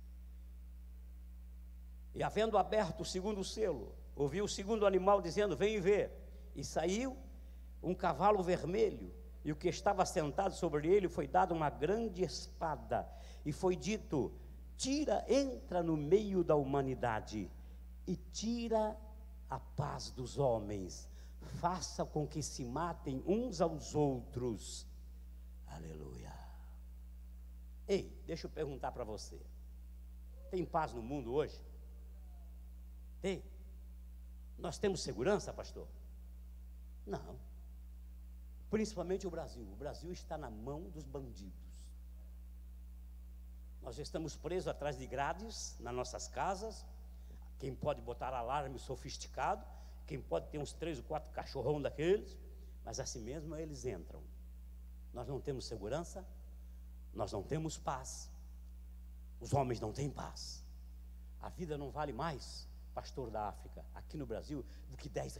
E havendo aberto o 2º selo, ouvi o 2º animal dizendo: vem e vê. E saiu um cavalo vermelho, e o que estava sentado sobre ele foi dado uma grande espada, e foi dito: entra no meio da humanidade e tira a paz dos homens, faça com que se matem uns aos outros. Aleluia. Ei, deixa eu perguntar para você: tem paz no mundo hoje? Tem? Nós temos segurança, pastor? Não. Principalmente o Brasil. O Brasil está na mão dos bandidos. Nós estamos presos atrás de grades nas nossas casas. Quem pode botar alarme sofisticado, quem pode ter uns 3 ou 4 cachorrão daqueles, mas assim mesmo eles entram. Nós não temos segurança, nós não temos paz. Os homens não têm paz. A vida não vale mais, pastor da África, aqui no Brasil, do que R$10.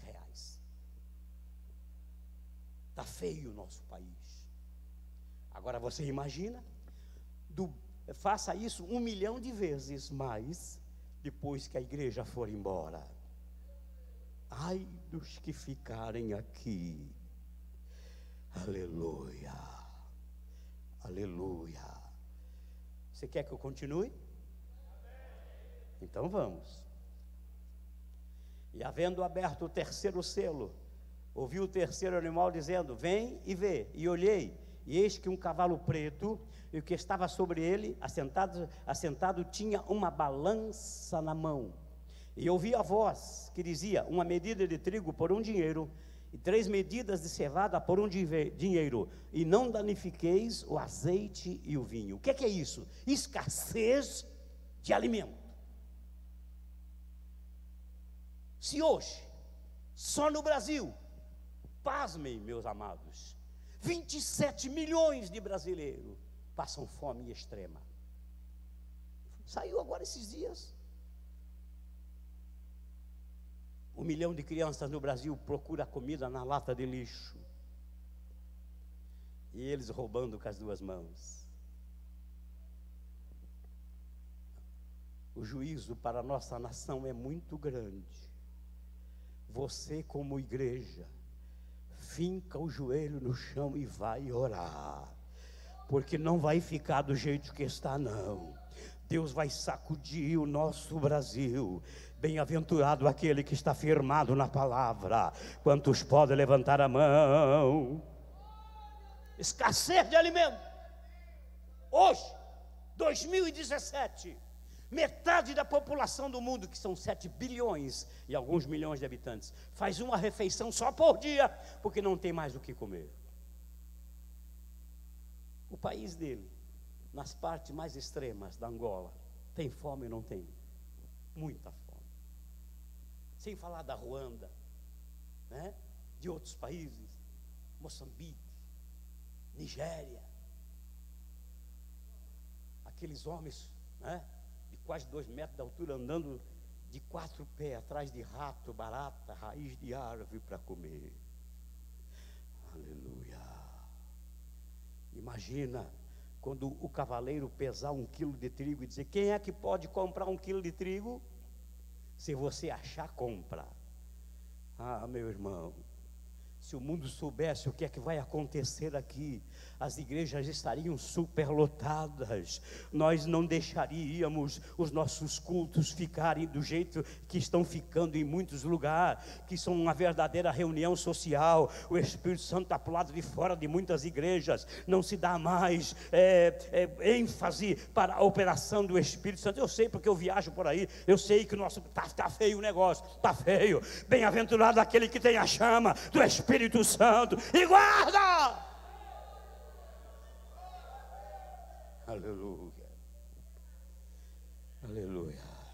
Está feio o nosso país. Agora você imagina, faça isso 1 milhão de vezes mais, depois que a igreja for embora. Ai dos que ficarem aqui. Aleluia. Aleluia. Você quer que eu continue? Então vamos. E havendo aberto o 3º selo, ouvi o 3º animal dizendo: vem e vê. E olhei, e eis que um cavalo preto, e o que estava sobre ele, assentado tinha uma balança na mão. E ouvi a voz que dizia: uma medida de trigo por 1 dinheiro, e 3 medidas de cevada por um dinheiro, e não danifiqueis o azeite e o vinho. O que é isso? Escassez de alimento. Se hoje, só no Brasil, pasmem, meus amados, 27 milhões de brasileiros passam fome extrema. Saiu agora esses dias. 1 milhão de crianças no Brasil procura comida na lata de lixo. E eles roubando com as 2 mãos. O juízo para a nossa nação é muito grande. Você, como igreja, finca o joelho no chão e vai orar, porque não vai ficar do jeito que está, não. Deus vai sacudir o nosso Brasil. Bem-aventurado aquele que está firmado na palavra. Quantos podem levantar a mão? Escassez de alimento. Hoje, 2017, metade da população do mundo, que são 7 bilhões e alguns milhões de habitantes, faz uma refeição só por dia, porque não tem mais o que comer. O país dele, nas partes mais extremas da Angola, tem fome ou não tem? Muita fome. Sem falar da Ruanda, né? De outros países, Moçambique, Nigéria. Aqueles homens, né? De quase 2 metros de altura, andando de 4 pés, atrás de rato, barata, raiz de árvore para comer. Aleluia. Imagina quando o cavaleiro pesar 1 quilo de trigo e dizer: quem é que pode comprar 1 quilo de trigo? Se você achar, compra. Ah, meu irmão, se o mundo soubesse o que é que vai acontecer aqui, as igrejas estariam superlotadas. Nós não deixaríamos os nossos cultos ficarem do jeito que estão ficando em muitos lugares, que são uma verdadeira reunião social. O Espírito Santo está para o lado de fora de muitas igrejas. Não se dá mais ênfase para a operação do Espírito Santo. Eu sei, porque eu viajo por aí. Eu sei que o nosso está feio o negócio, está feio. Bem-aventurado aquele que tem a chama do Espírito Santo e guarda. Aleluia. Aleluia.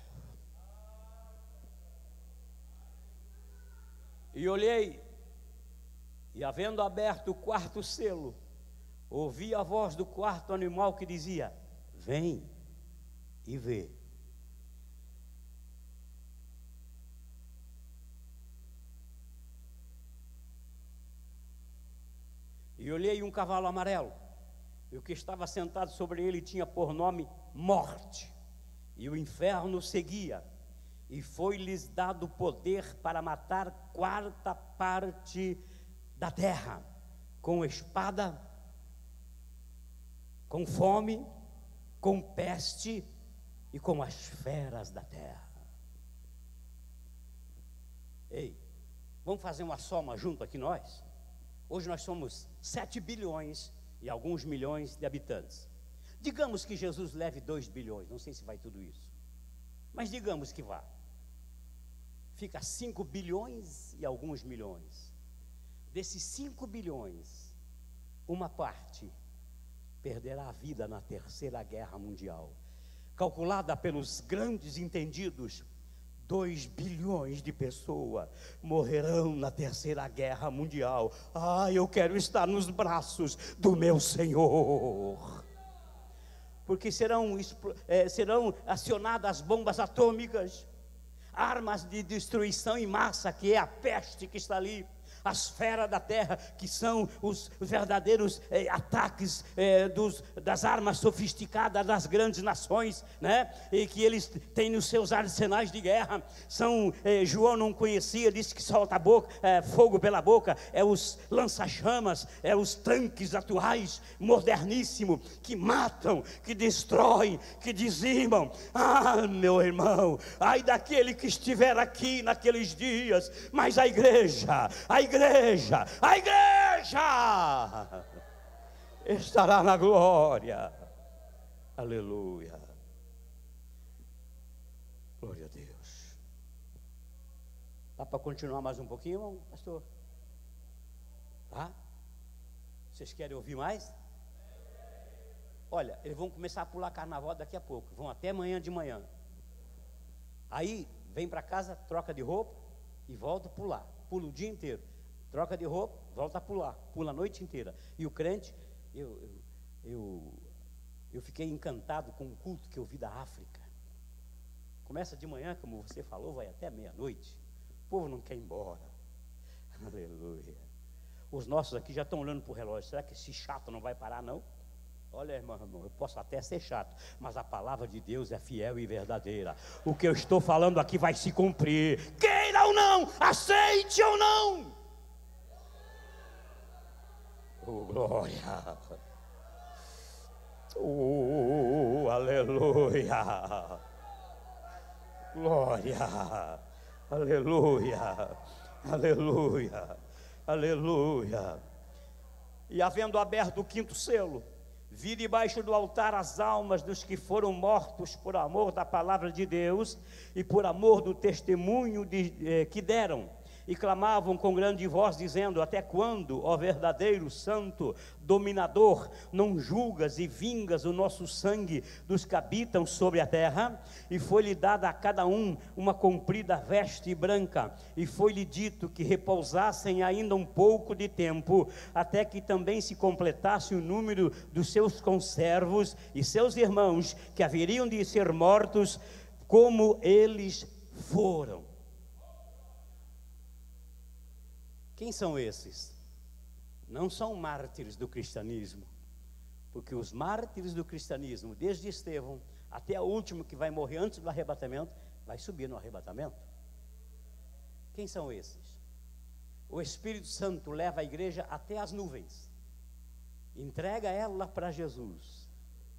E olhei, e havendo aberto o 4º selo, ouvi a voz do 4º animal que dizia: vem e vê. E olhei um cavalo amarelo, e o que estava sentado sobre ele tinha por nome Morte, e o inferno seguia, e foi-lhes dado poder para matar 1/4 parte da terra, com espada, com fome, com peste e com as feras da terra. Ei, vamos fazer uma soma junto aqui nós? Hoje nós somos 7 bilhões e alguns milhões de habitantes. Digamos que Jesus leve 2 bilhões, não sei se vai tudo isso, mas digamos que vá. Fica 5 bilhões e alguns milhões. Desses 5 bilhões, uma parte perderá a vida na 3ª Guerra Mundial. Calculada pelos grandes entendidos, 2 bilhões de pessoas morrerão na 3ª Guerra Mundial. Ah, eu quero estar nos braços do meu Senhor. Porque serão acionadas bombas atômicas, armas de destruição em massa, que é a peste que está ali. As feras da terra, que são os verdadeiros ataques das armas sofisticadas das grandes nações, né? E que eles têm nos seus arsenais de guerra. João não conhecia, disse que solta fogo pela boca. É os lança-chamas, é os tanques atuais, moderníssimos, que matam, que destroem, que dizimam. Ah, meu irmão, ai daquele que estiver aqui naqueles dias. Mas a igreja estará na glória. Aleluia. Glória a Deus. Dá para continuar mais um pouquinho, pastor? Vocês querem ouvir mais? Olha, eles vão começar a pular carnaval daqui a pouco, vão até amanhã de manhã. Aí vem para casa, troca de roupa e volta a pular. Pula o dia inteiro. Troca de roupa, volta a pular. Pula a noite inteira. E o crente, eu fiquei encantado com o culto que eu vi da África. Começa de manhã, como você falou, vai até meia-noite. O povo não quer ir embora. Aleluia. Os nossos aqui já estão olhando para o relógio. Será que esse chato não vai parar, não? Olha, irmão, eu posso até ser chato, mas a palavra de Deus é fiel e verdadeira. O que eu estou falando aqui vai se cumprir. Queira ou não, aceite ou não. Oh, glória. Oh, aleluia. Glória. Aleluia. Aleluia. Aleluia. E havendo aberto o quinto selo, vi debaixo do altar as almas dos que foram mortos por amor da palavra de Deus e por amor do testemunho que deram, e clamavam com grande voz, dizendo: até quando, ó verdadeiro santo, dominador, não julgas e vingas o nosso sangue dos que habitam sobre a terra? E foi-lhe dada a cada um uma comprida veste branca, e foi-lhe dito que repousassem ainda um pouco de tempo, até que também se completasse o número dos seus conservos e seus irmãos, que haveriam de ser mortos como eles foram. Quem são esses? Não são mártires do cristianismo, porque os mártires do cristianismo, desde Estevão até o último que vai morrer antes do arrebatamento, vai subir no arrebatamento. Quem são esses? O Espírito Santo leva a igreja até as nuvens, entrega ela para Jesus,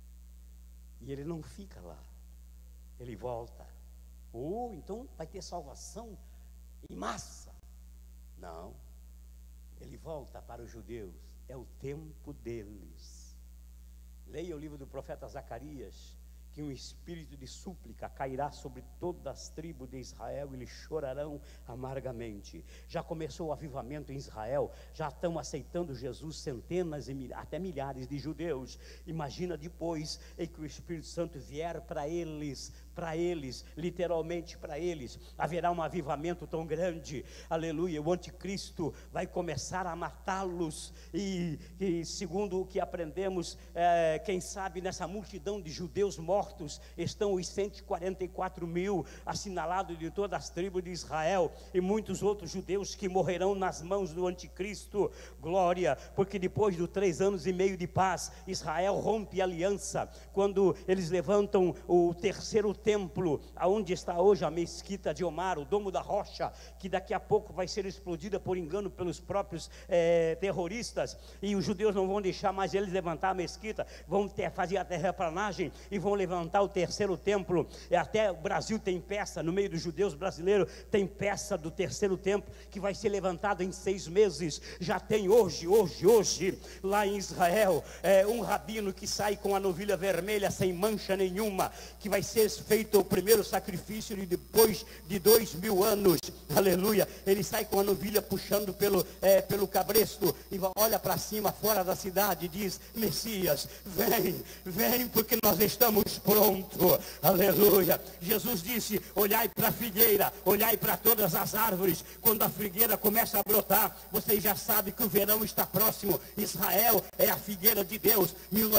e ele não fica lá, ele volta. Então vai ter salvação em massa? Não. Ele volta para os judeus, é o tempo deles. Leia o livro do profeta Zacarias, que um espírito de súplica cairá sobre todas as tribos de Israel, e eles chorarão amargamente. Já começou o avivamento em Israel, já estão aceitando Jesus centenas e até milhares de judeus. Imagina depois em que o Espírito Santo vier para eles, literalmente para eles, haverá um avivamento tão grande, aleluia. O anticristo vai começar a matá-los, e segundo o que aprendemos, quem sabe nessa multidão de judeus mortos estão os 144 mil assinalados de todas as tribos de Israel, e muitos outros judeus que morrerão nas mãos do anticristo. Glória, porque depois de 3 anos e meio de paz, Israel rompe a aliança, quando eles levantam o terceiro templo, aonde está hoje a mesquita de Omar, o Domo da Rocha, que daqui a pouco vai ser explodida por engano pelos próprios terroristas, e os judeus não vão deixar mais eles levantar a mesquita, vão fazer a terraplanagem e vão levantar o terceiro templo. E até o Brasil tem peça, no meio dos judeus brasileiros tem peça do terceiro templo, que vai ser levantado em 6 meses. Já tem hoje, lá em Israel, um rabino que sai com a novilha vermelha sem mancha nenhuma, que vai ser feito o primeiro sacrifício depois de 2000 anos, aleluia. Ele sai com a novilha puxando pelo cabresto, e olha para cima, fora da cidade, e diz: Messias, vem, porque nós estamos prontos, aleluia. Jesus disse: olhai para a figueira, olhai para todas as árvores. Quando a figueira começa a brotar, vocês já sabem que o verão está próximo. Israel é a figueira de Deus.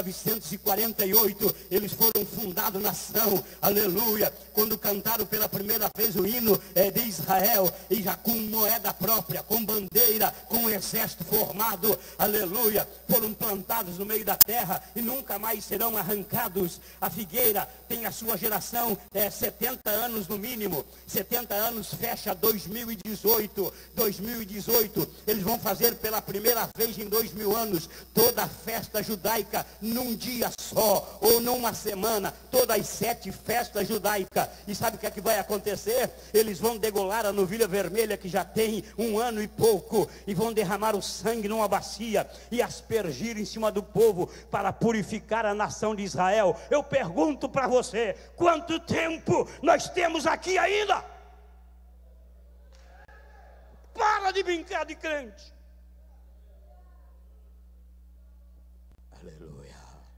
1948 eles foram fundados nação, aleluia. Quando cantaram pela primeira vez o hino de Israel, e já com moeda própria, com bandeira, com um exército formado, aleluia, foram plantados no meio da terra e nunca mais serão arrancados. A figueira tem a sua geração, 70 anos no mínimo. 70 anos fecha 2018. Eles vão fazer pela primeira vez em 2000 anos toda a festa judaica num dia só, ou numa semana, todas as 7 festas judaicas. E sabe o que é que vai acontecer? Eles vão degolar a novilha vermelha, que já tem 1 ano e pouco, e vão derramar o sangue numa bacia e aspergir em cima do povo para purificar a nação de Israel. Eu pergunto para você: quanto tempo nós temos aqui ainda? Para de brincar de crente. Aleluia.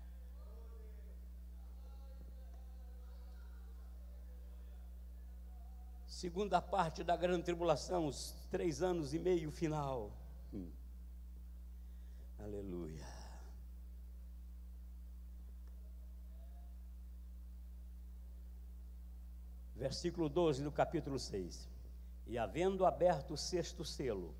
Segunda parte da grande tribulação, os 3 anos e meio final. Aleluia. Versículo 12 do capítulo 6. E havendo aberto o 6º selo,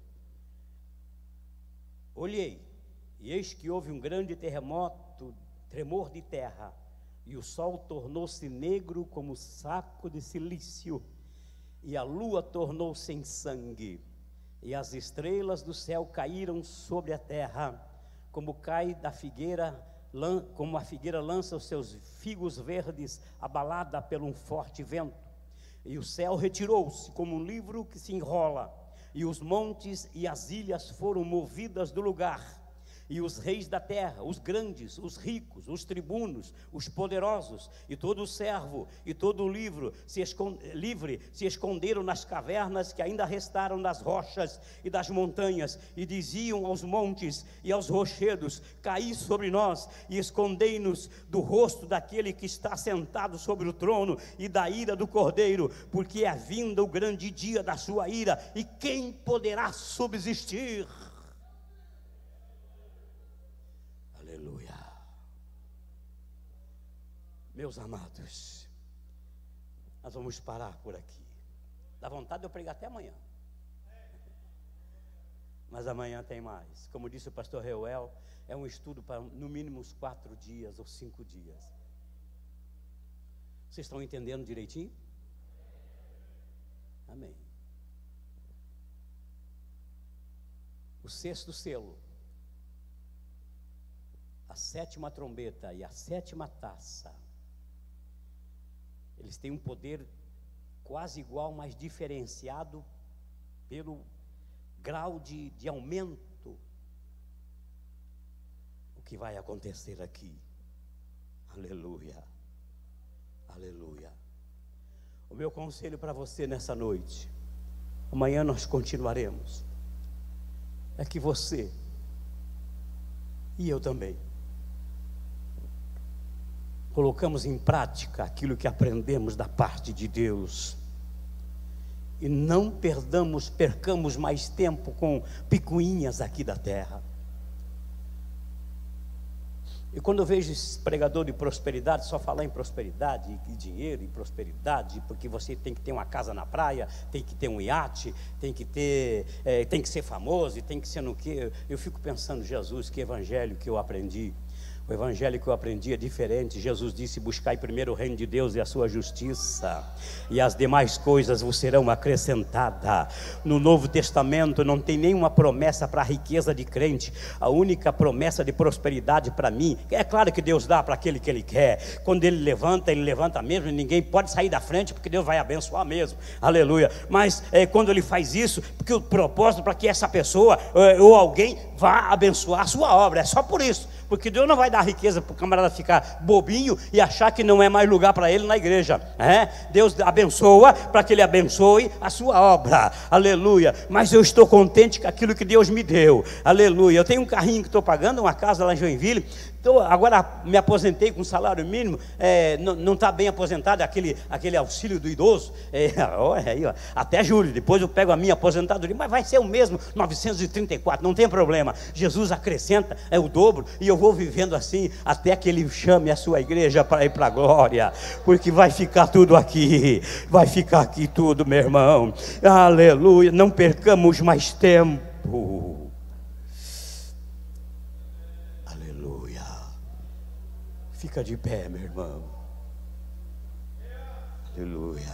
olhei, e eis que houve um grande terremoto, tremor de terra, e o sol tornou-se negro como saco de cilício, e a lua tornou-se em sangue, e as estrelas do céu caíram sobre a terra, como cai da figueira, como a figueira lança os seus figos verdes, abalada por um forte vento. E o céu retirou-se como um livro que se enrola, e os montes e as ilhas foram movidas do lugar. E os reis da terra, os grandes, os ricos, os tribunos, os poderosos, e todo o servo, e todo o livre se esconderam nas cavernas que ainda restaram das rochas e das montanhas, e diziam aos montes e aos rochedos: caí sobre nós, e escondei-nos do rosto daquele que está sentado sobre o trono, e da ira do Cordeiro, porque é vinda o grande dia da sua ira, e quem poderá subsistir? Aleluia. Meus amados, nós vamos parar por aqui. Dá vontade de eu pregar até amanhã, mas amanhã tem mais. Como disse o pastor Reuel, é um estudo para no mínimo uns 4 dias ou 5 dias. Vocês estão entendendo direitinho? Amém. O 6º selo, a 7ª trombeta e a 7ª taça, eles têm um poder quase igual, mas diferenciado pelo grau de aumento. O que vai acontecer aqui? Aleluia, aleluia. O meu conselho para você nessa noite, amanhã nós continuaremos, é que você e eu também colocamos em prática aquilo que aprendemos da parte de Deus, e não percamos mais tempo com picuinhas aqui da terra. E quando eu vejo esse pregador de prosperidade só falar em prosperidade e dinheiro e prosperidade, porque você tem que ter uma casa na praia, tem que ter um iate, tem que ser famoso e tem que ser no quê, eu fico pensando: Jesus, que evangelho que eu aprendi. O evangelho que eu aprendi é diferente. Jesus disse: buscai primeiro o reino de Deus e a sua justiça, e as demais coisas vos serão acrescentadas. No Novo Testamento não tem nenhuma promessa para a riqueza de crente. A única promessa de prosperidade para mim, é claro que Deus dá para aquele que Ele quer. Quando Ele levanta mesmo, e ninguém pode sair da frente, porque Deus vai abençoar mesmo, aleluia. Mas quando Ele faz isso, porque o propósito para que essa pessoa ou alguém vá abençoar a sua obra, é só por isso. Porque Deus não vai dar riqueza para o camarada ficar bobinho e achar que não é mais lugar para ele na igreja. Deus abençoa para que ele abençoe a sua obra, aleluia. Mas eu estou contente com aquilo que Deus me deu, aleluia. Eu tenho um carrinho que estou pagando, uma casa lá em Joinville. Então, agora me aposentei com salário mínimo, não está bem aposentado, aquele auxílio do idoso, até julho, depois eu pego a minha aposentadoria, mas vai ser o mesmo, 934, não tem problema. Jesus acrescenta, é o dobro, e eu vou vivendo assim, até que Ele chame a sua igreja para ir para a glória, porque vai ficar tudo aqui, vai ficar aqui tudo, meu irmão, aleluia. Não percamos mais tempo. Fica de pé, meu irmão. Aleluia.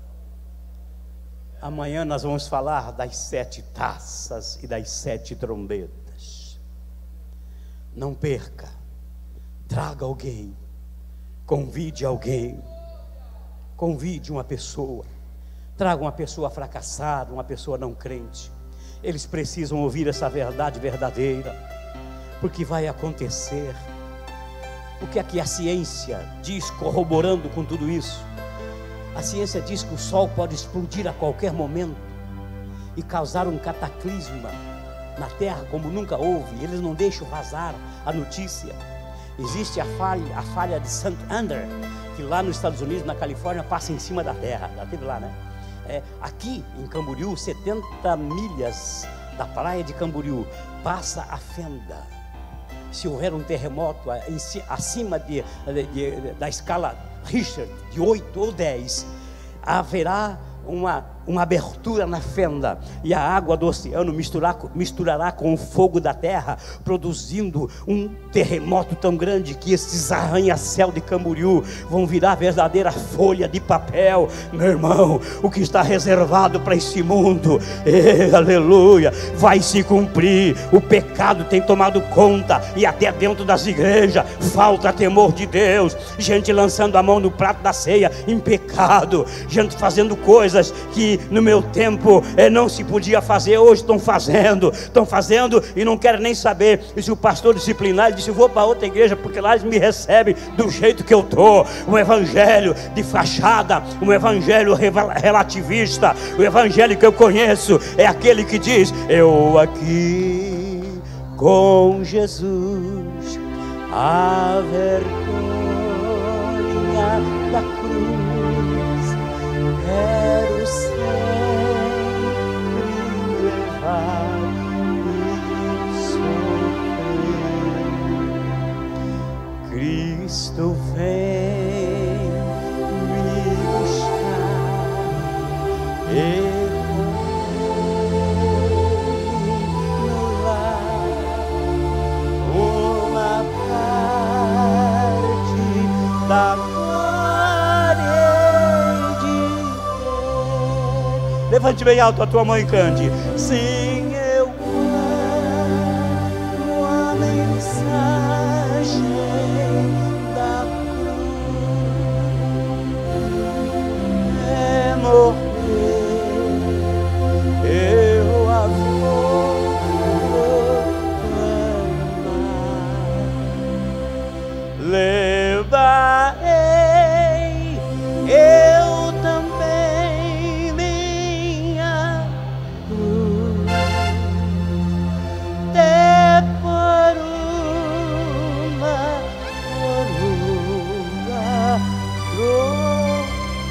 Amanhã nós vamos falar das 7 taças e das 7 trombetas. Não perca. Traga alguém. Convide alguém. Convide uma pessoa. Traga uma pessoa fracassada, uma pessoa não crente. Eles precisam ouvir essa verdade verdadeira, porque vai acontecer. O que é que a ciência diz, corroborando com tudo isso? A ciência diz que o sol pode explodir a qualquer momento e causar um cataclisma na terra como nunca houve. Eles não deixam vazar a notícia. Existe a falha de St. Andrew, que lá nos Estados Unidos, na Califórnia, passa em cima da terra. Já teve lá, né? Aqui em Camboriú, 70 milhas da praia de Camboriú, passa a fenda. Se houver um terremoto acima da escala Richter, de 8 ou 10, haverá uma abertura na fenda, e a água do oceano misturará com o fogo da terra, produzindo um terremoto tão grande que esses arranha-céu de Camboriú vão virar verdadeira folha de papel. Meu irmão, o que está reservado para esse mundo, aleluia, vai se cumprir. O pecado tem tomado conta, e até dentro das igrejas falta temor de Deus, gente lançando a mão no prato da ceia em pecado, gente fazendo coisas que no meu tempo não se podia fazer, hoje estão fazendo e não querem nem saber. E se o pastor disciplinar, ele disse: eu vou para outra igreja, porque lá eles me recebem do jeito que eu estou. Um evangelho de fachada, um evangelho relativista. O evangelho que eu conheço é aquele que diz: eu aqui com Jesus, a vergonha da cruz, quero sempre levar e sofrer. Cristo vem me buscar, uma parte da glória. Levante bem alto a tua mão e cante. Sim, eu amo a mensagem da cruz. É morrer, eu a vou proclamar. Levarei eu também minha cruz, até por uma coroa.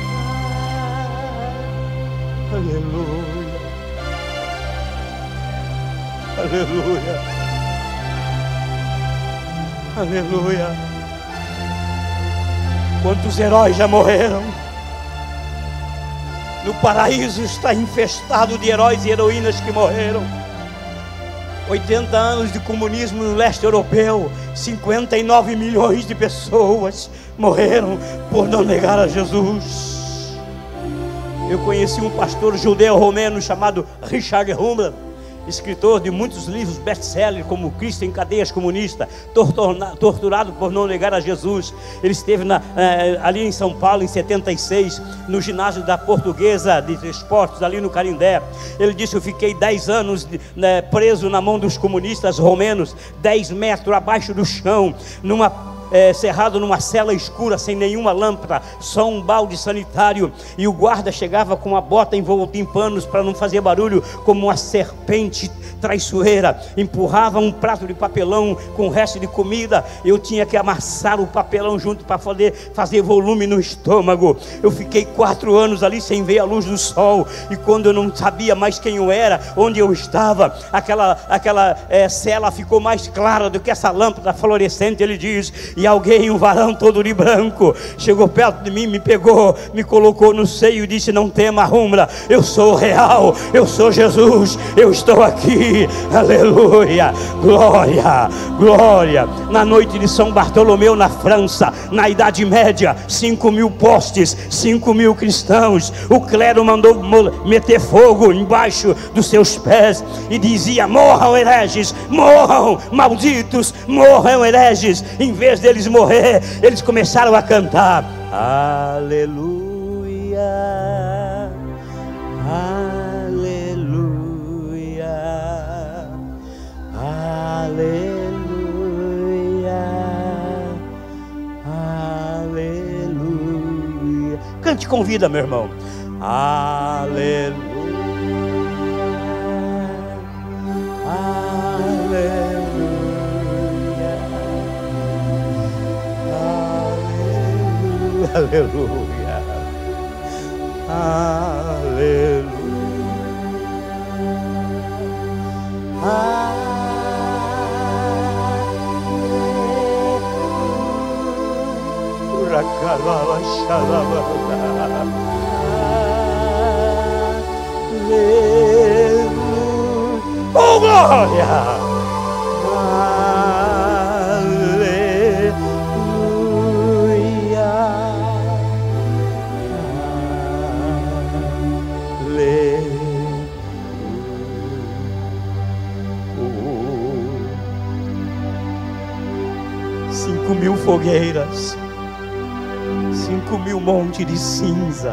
Aleluia, aleluia, aleluia. Quantos heróis já morreram? No paraíso está infestado de heróis e heroínas que morreram. 80 anos de comunismo no leste europeu, 59 milhões de pessoas morreram por não negar a Jesus. Eu conheci um pastor judeu-romeno chamado Richard Hummler, escritor de muitos livros best-seller, como Cristo em Cadeias Comunista, torturado por não negar a Jesus. Ele esteve ali em São Paulo em 76, no ginásio da Portuguesa de Esportes, ali no Canindé. Ele disse: eu fiquei 10 anos preso na mão dos comunistas romenos, 10 metros abaixo do chão, cerrado numa cela escura, sem nenhuma lâmpada, só um balde sanitário, e o guarda chegava com uma bota envolta em panos para não fazer barulho, como uma serpente traiçoeira, empurrava um prato de papelão com o resto de comida. Eu tinha que amassar o papelão junto para fazer volume no estômago. Eu fiquei 4 anos ali sem ver a luz do sol, e quando eu não sabia mais quem eu era, onde eu estava, aquela cela ficou mais clara do que essa lâmpada fluorescente. Ele diz: e alguém, um varão todo de branco, chegou perto de mim, me pegou, me colocou no seio e disse: não tema, Hummler, eu sou real, eu sou Jesus, eu estou aqui. Aleluia, glória, glória. Na noite de São Bartolomeu, na França, na Idade Média, 5.000 postes, 5.000 cristãos. O clero mandou meter fogo embaixo dos seus pés e dizia: morram hereges, morram malditos, morram hereges. Em vez deles morrer, eles começaram a cantar: aleluia, aleluia, aleluia, aleluia. Cante com vida, meu irmão. Aleluia, aleluia. Aleluia. Aleluia. Aleluia. Oh, glória! Mil fogueiras, 5.000 montes de cinza,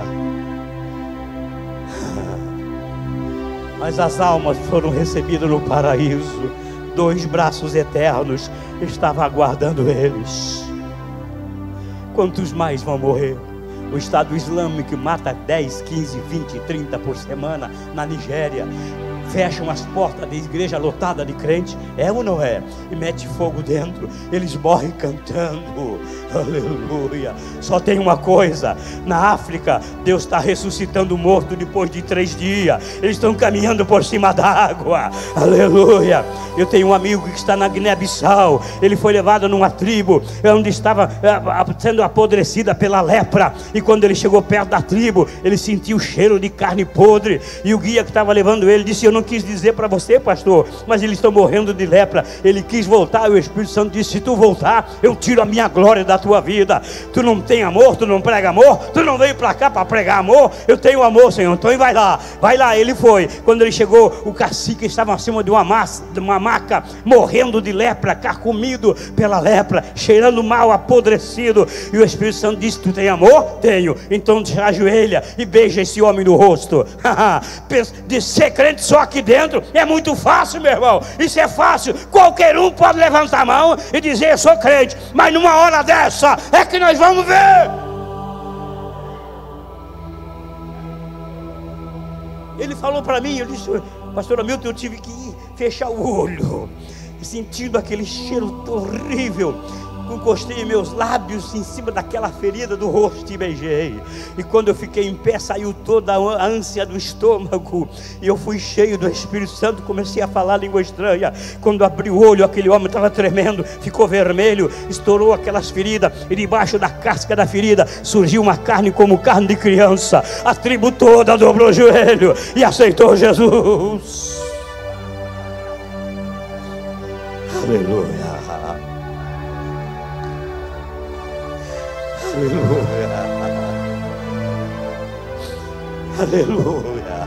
mas as almas foram recebidas no paraíso. 2 braços eternos estavam aguardando eles. Quantos mais vão morrer? O Estado Islâmico mata 10, 15, 20, 30 por semana na Nigéria. Fecham as portas da igreja lotada de crente, é ou não é? E mete fogo dentro, eles morrem cantando, aleluia. Só tem uma coisa, na África, Deus está ressuscitando o morto depois de 3 dias, eles estão caminhando por cima d'água, aleluia. Eu tenho um amigo que está na Guiné-Bissau, ele foi levado numa tribo, onde estava sendo apodrecida pela lepra, e quando ele chegou perto da tribo, ele sentiu o cheiro de carne podre, e o guia que estava levando ele disse: eu não quis dizer para você, pastor, mas eles estão morrendo de lepra. Ele quis voltar, e o Espírito Santo disse: se tu voltar, eu tiro a minha glória da tua vida. Tu não tem amor, tu não prega amor, tu não veio para cá para pregar amor. Eu tenho amor, Senhor, então vai lá. Ele foi. Quando ele chegou, o cacique estava acima de uma maca, morrendo de lepra, carcomido pela lepra, cheirando mal, apodrecido, e o Espírito Santo disse: tu tem amor? Tenho. Então se ajoelha e beija esse homem no rosto. De ser crente só aqui dentro é muito fácil, meu irmão. Isso é fácil, qualquer um pode levantar a mão e dizer: eu sou crente. Mas numa hora dessa é que nós vamos ver. Ele falou para mim, ele disse: pastor Hamilton, eu tive que fechar o olho, sentindo aquele cheiro horrível. Encostei meus lábios em cima daquela ferida do rosto e beijei. E quando eu fiquei em pé, saiu toda a ânsia do estômago. E eu fui cheio do Espírito Santo, comecei a falar língua estranha. Quando abri o olho, aquele homem estava tremendo, ficou vermelho, estourou aquelas feridas. E debaixo da casca da ferida surgiu uma carne como carne de criança. A tribo toda dobrou o joelho e aceitou Jesus. Aleluia. Aleluia. Aleluia.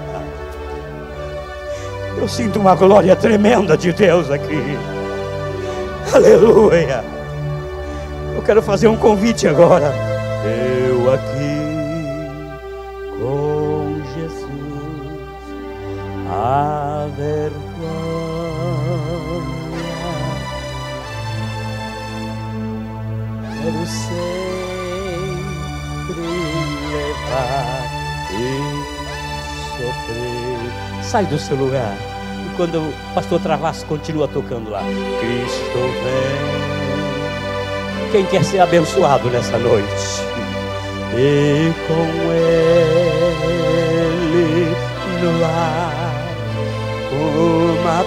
Eu sinto uma glória tremenda de Deus aqui. Aleluia. Eu quero fazer um convite agora. Eu aqui com Jesus, a vergonha quero sempre levar e sofrer. Sai do seu lugar. E quando o pastor Travasso continua tocando lá, Cristo vem. Quem quer ser abençoado nessa noite? E com Ele no ar, uma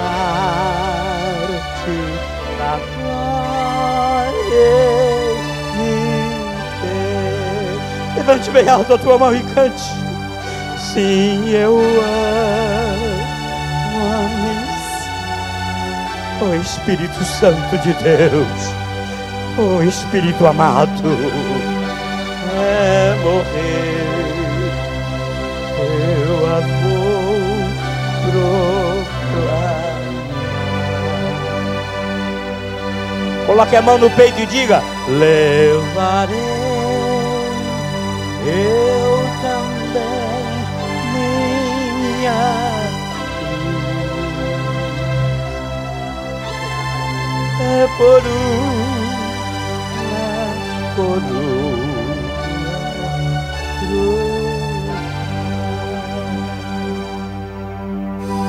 parte da glória. Levante bem alto a tua mão e cante. Sim, eu amo, o Espírito Santo de Deus, o Espírito amado, é morrer. Eu a vou proclamar. Coloque a mão no peito e diga: levarei eu também minha cruz. É por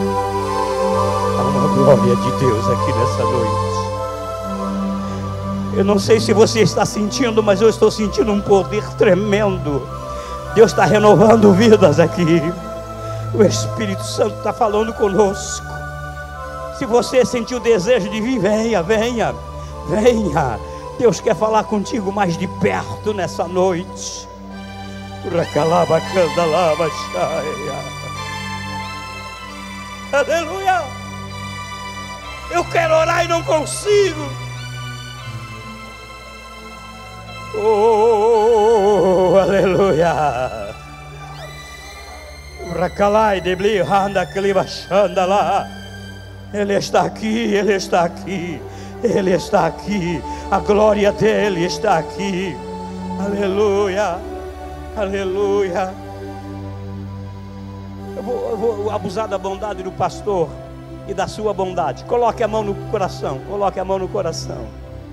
há uma glória de Deus aqui nessa noite. Eu não sei se você está sentindo, mas eu estou sentindo um poder tremendo. Deus está renovando vidas aqui. O Espírito Santo está falando conosco. Se você sentiu o desejo de vir, venha, venha, venha. Deus quer falar contigo mais de perto nessa noite. Aleluia. Eu quero orar e não consigo. Oh, aleluia. Ele está aqui, Ele está aqui, Ele está aqui. A glória dEle está aqui. Aleluia, aleluia. Eu vou abusar da bondade do pastor e da sua bondade. Coloque a mão no coração, coloque a mão no coração.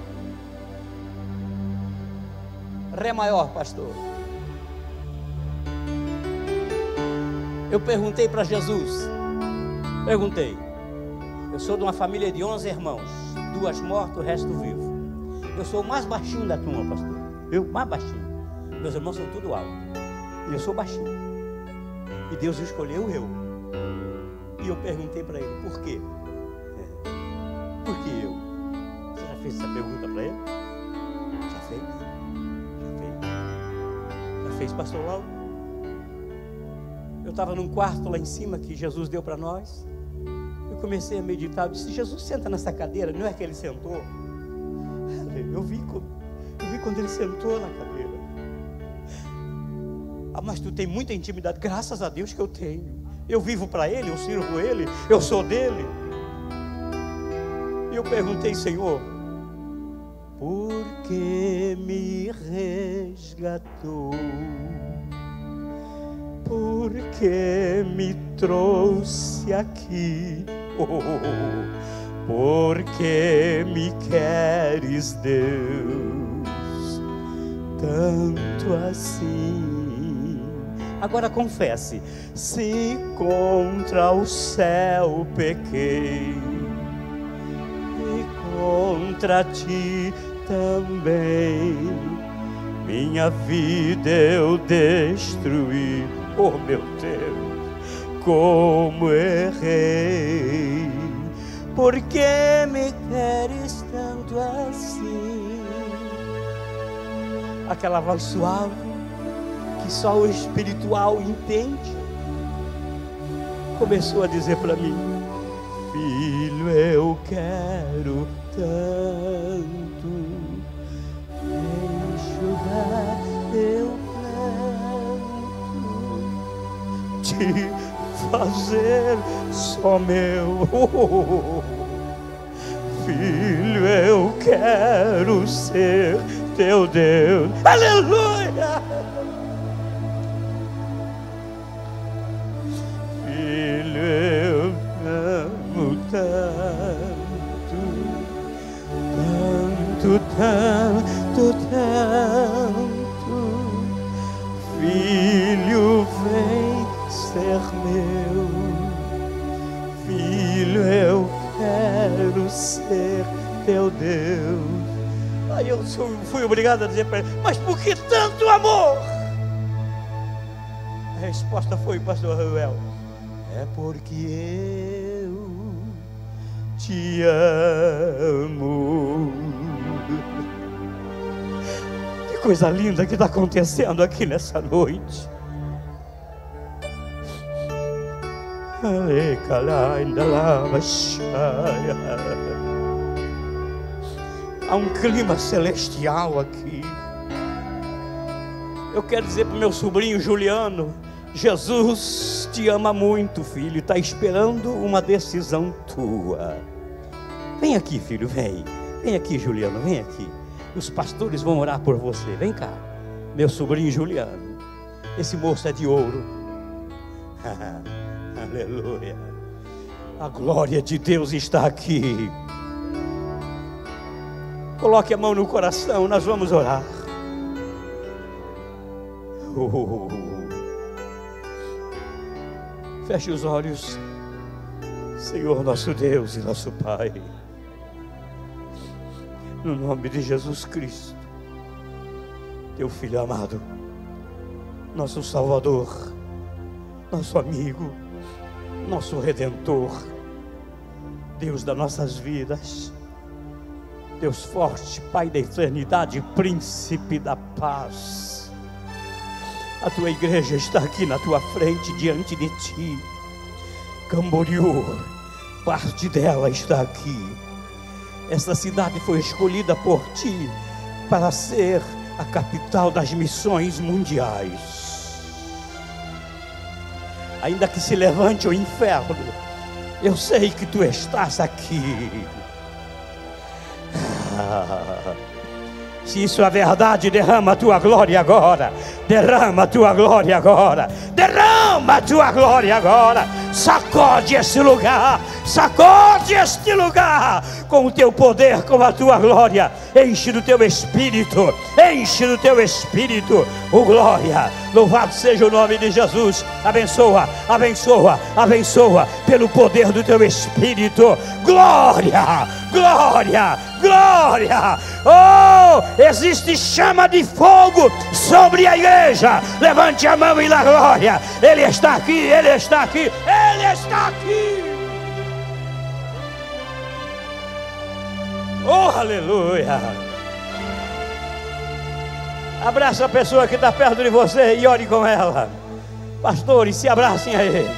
Ré maior, pastor. Eu perguntei para Jesus, eu sou de uma família de 11 irmãos, 2 mortos, o resto vivo. Eu sou o mais baixinho da turma, pastor. Eu, mais baixinho. Meus irmãos são tudo alto. E eu sou baixinho. E Deus escolheu eu. E eu perguntei para ele, por quê? Por que eu? Você já fez essa pergunta para ele? Já fez? Já fez, pastor Lauro? Eu estava num quarto lá em cima que Jesus deu para nós. Eu comecei a meditar. Eu disse, Jesus, senta nessa cadeira. Não é que ele sentou? Eu vi quando ele sentou na cadeira. Ah, mas tu tem muita intimidade. Graças a Deus que eu tenho. Eu vivo para ele, eu sirvo ele, eu sou dele. E eu perguntei, Senhor, por que me resgatou? Por que me trouxe aqui? Por que me queres, Deus, tanto assim? Agora confesse, se contra o céu pequei e contra ti também, minha vida eu destruí. Oh meu Deus, como errei. Por que me queres tanto assim? Aquela voz suave que só o espiritual entende começou a dizer para mim, filho, eu quero tanto enxugar teu pranto, te fazer só meu. Filho, eu quero ser teu Deus. Aleluia. Filho, eu amo tanto, tanto, tanto, tanto. Filho, vem ser meu. Filho, eu quero ser teu Deus. Aí eu fui obrigado a dizer para ele, mas por que tanto amor? A resposta foi, pastor Reuel, é porque eu te amo. Que coisa linda que está acontecendo aqui nessa noite. Há um clima celestial aqui. Eu quero dizer para o meu sobrinho Juliano, Jesus te ama muito, filho, está esperando uma decisão tua. Vem aqui, filho, vem. Vem aqui, Juliano, vem aqui. Os pastores vão orar por você. Vem cá, meu sobrinho Juliano. Esse moço é de ouro. Aleluia. A glória de Deus está aqui. Coloque a mão no coração, nós vamos orar. Feche os olhos. Senhor nosso Deus e nosso Pai, no nome de Jesus Cristo, teu Filho amado, nosso Salvador, nosso amigo, nosso Redentor, Deus das nossas vidas, Deus forte, Pai da eternidade, Príncipe da paz. A tua igreja está aqui na tua frente, diante de ti. Camboriú, parte dela está aqui. Esta cidade foi escolhida por ti para ser a capital das missões mundiais. Ainda que se levante o inferno, eu sei que tu estás aqui. Se isso é verdade, derrama a tua glória agora. Derrama a tua glória agora. Derrama a tua glória agora. Sacode este lugar. Sacode este lugar com o teu poder, com a tua glória. Enche do teu espírito. Enche do teu espírito. Oh glória. Louvado seja o nome de Jesus. Abençoa, abençoa, abençoa pelo poder do teu espírito. Glória, glória, glória. Oh, existe chama de fogo sobre a igreja. Levante a mão e dá glória. Ele está aqui, Ele está aqui, Ele está aqui. Oh, aleluia. Abraça a pessoa que está perto de você e ore com ela. Pastores, se abracem a Ele.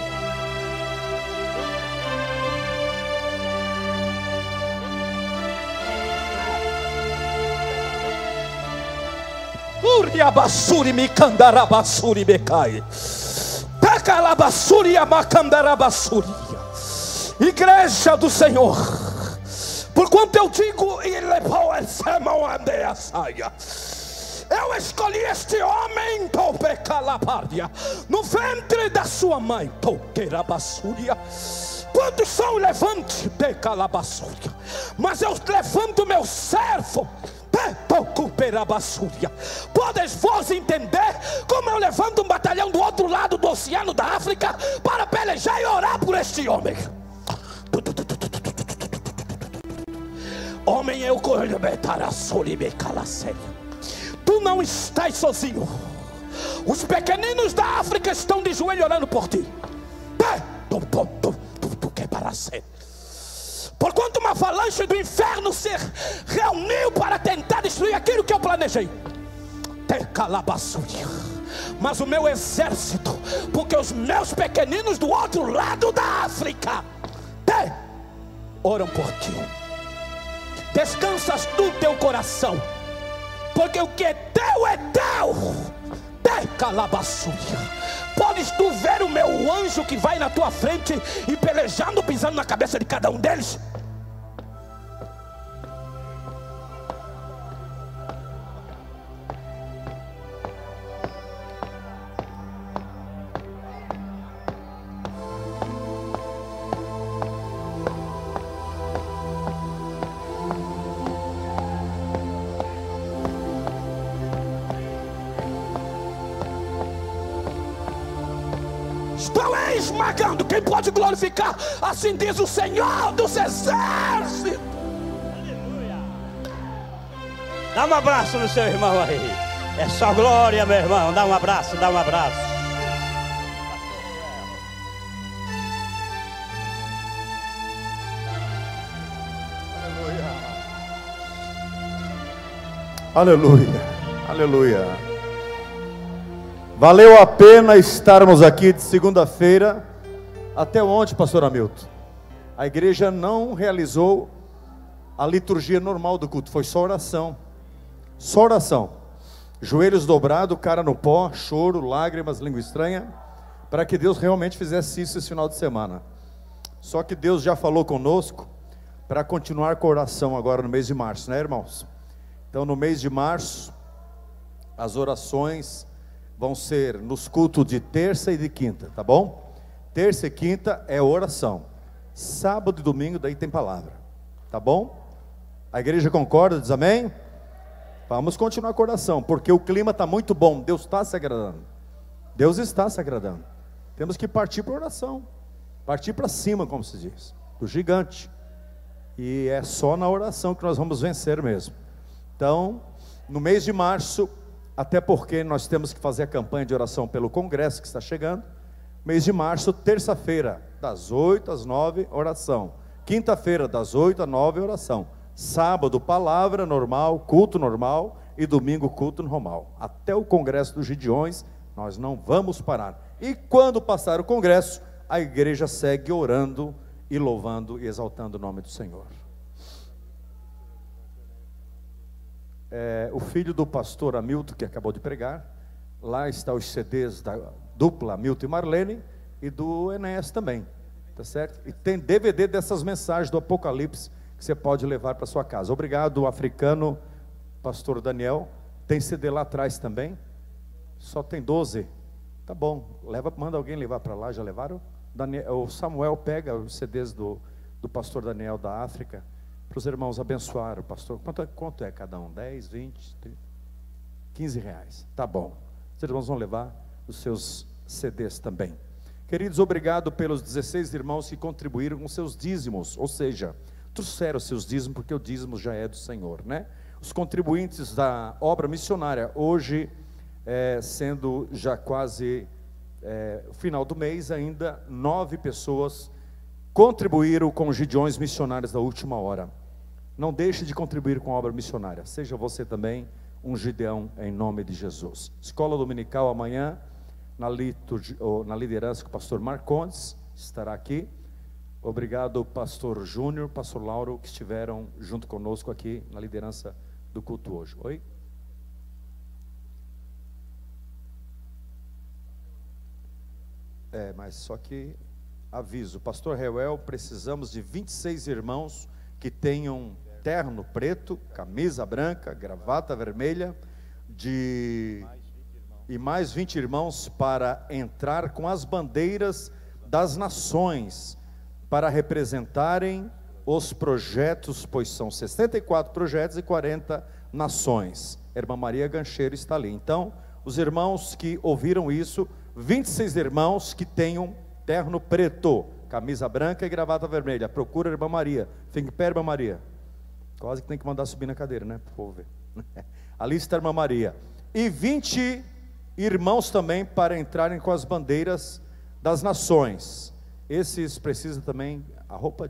Uriabassuri me candarabassuri becai. Tacalabassuri amacandarabassuri. Igreja do Senhor, porquanto eu digo e levou essa mão a minha saia. Eu escolhi este homem, Topecalabardia, no ventre da sua mãe, Toquerabassúria. Quantos são levantes de Calabassúria? Mas eu levanto meu servo, Tocuperabasúria. Podes vós entender como eu levanto um batalhão do outro lado do oceano da África para pelejar e orar por este homem? Homem, eu corro betar solibe calacéria. Tu não estás sozinho. Os pequeninos da África estão de joelho orando por ti. Tu quer para ser. Porquanto uma avalanche do inferno se reuniu para tentar destruir aquilo que eu planejei. Mas o meu exército, porque os meus pequeninos do outro lado da África oram por ti. Descansas no teu coração, porque o que é teu é teu. Podes tu ver o meu anjo que vai na tua frente e pelejando, pisando na cabeça de cada um deles? Estou esmagando. Quem pode glorificar? Assim diz o Senhor dos Exércitos. Aleluia. Dá um abraço no seu irmão aí. É só glória, meu irmão. Dá um abraço, dá um abraço. Aleluia, aleluia. Valeu a pena estarmos aqui de segunda-feira até ontem, pastor Hamilton. A igreja não realizou a liturgia normal do culto, foi só oração. Só oração. Joelhos dobrados, cara no pó, choro, lágrimas, língua estranha, para que Deus realmente fizesse isso esse final de semana. Só que Deus já falou conosco para continuar com a oração agora no mês de março, né, irmãos? Então no mês de março, as orações vão ser nos cultos de terça e de quinta, tá bom? Terça e quinta é oração. Sábado e domingo daí tem palavra, tá bom? A igreja concorda, diz amém? Vamos continuar com a oração, porque o clima está muito bom. Deus está se agradando. Deus está se agradando. Temos que partir para a oração. Partir para cima, como se diz. Do gigante. E é só na oração que nós vamos vencer mesmo. Então, no mês de março, até porque nós temos que fazer a campanha de oração pelo congresso que está chegando. Mês de março, terça-feira, das 8 às 9, oração. Quinta-feira, das 8 às 9, oração. Sábado, palavra normal, culto normal. E domingo, culto normal. Até o congresso dos Gideões, nós não vamos parar. E quando passar o congresso, a igreja segue orando e louvando e exaltando o nome do Senhor. O filho do pastor Hamilton, que acabou de pregar, lá está os CDs da dupla Hamilton e Marlene, e do Enéas também, tá certo? E tem DVD dessas mensagens do Apocalipse, que você pode levar para sua casa. Obrigado, africano, pastor Daniel. Tem CD lá atrás também, só tem 12, tá bom, manda alguém levar para lá. Já levaram? O Samuel pega os CDs do pastor Daniel da África, para os irmãos abençoar o pastor. Quanto é cada um? 10, 20, 30, 15 reais, tá bom. Os irmãos vão levar os seus CDs também. Queridos, obrigado pelos 16 irmãos que contribuíram com seus dízimos, ou seja, trouxeram seus dízimos, porque o dízimo já é do Senhor, né? Os contribuintes da obra missionária, hoje, sendo já quase o final do mês, ainda 9 pessoas contribuíram com os Gideões missionários da última hora. Não deixe de contribuir com a obra missionária, seja você também um Gideão em nome de Jesus. Escola dominical amanhã, na liderança com o pastor Marcondes, estará aqui. Obrigado, pastor Júnior, pastor Lauro, que estiveram junto conosco aqui na liderança do culto hoje. Oi? Mas só que, aviso, pastor Reuel, precisamos de 26 irmãos que tenham terno preto, camisa branca, gravata vermelha, e mais 20 irmãos para entrar com as bandeiras das nações, para representarem os projetos, pois são 64 projetos e 40 nações. A irmã Maria Gancheiro está ali. Então, os irmãos que ouviram isso, 26 irmãos que tenham terno preto, camisa branca e gravata vermelha. Procura a irmã Maria. Fique em pé, irmã Maria. Quase que tem que mandar subir na cadeira, né? Por favor. Ali está a irmã Maria. E 20 irmãos também para entrarem com as bandeiras das nações. Esses precisam também a roupa.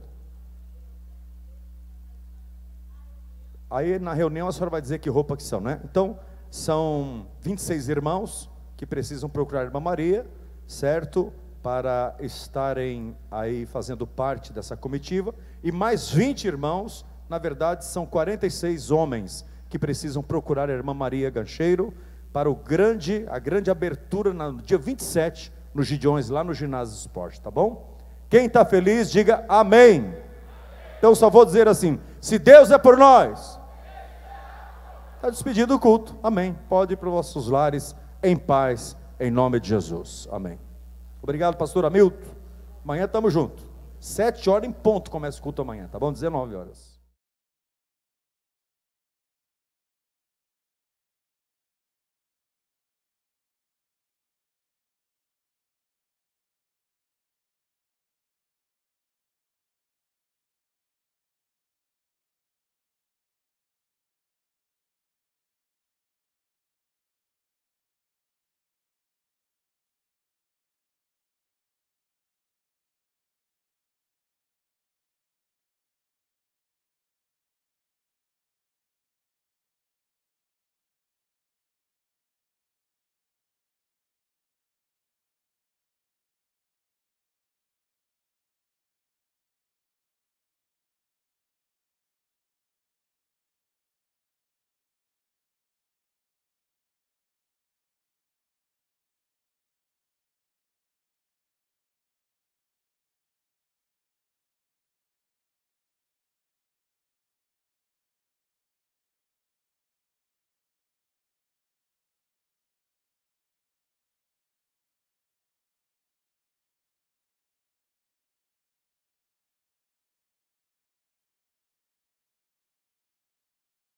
Aí na reunião a senhora vai dizer que roupa que são, né? Então, são 26 irmãos que precisam procurar a irmã Maria, certo? Para estarem aí fazendo parte dessa comitiva. E mais 20 irmãos, na verdade são 46 homens que precisam procurar a irmã Maria Gancheiro para a grande abertura no dia 27, nos Gideões, lá no ginásio de esporte, tá bom? Quem está feliz, diga amém. Então só vou dizer assim: se Deus é por nós, está despedido o culto, amém. Pode ir para os vossos lares em paz, em nome de Jesus, amém. Obrigado, pastor Hamilton. Amanhã estamos juntos, 7 horas em ponto começa o culto amanhã, tá bom? 19 horas.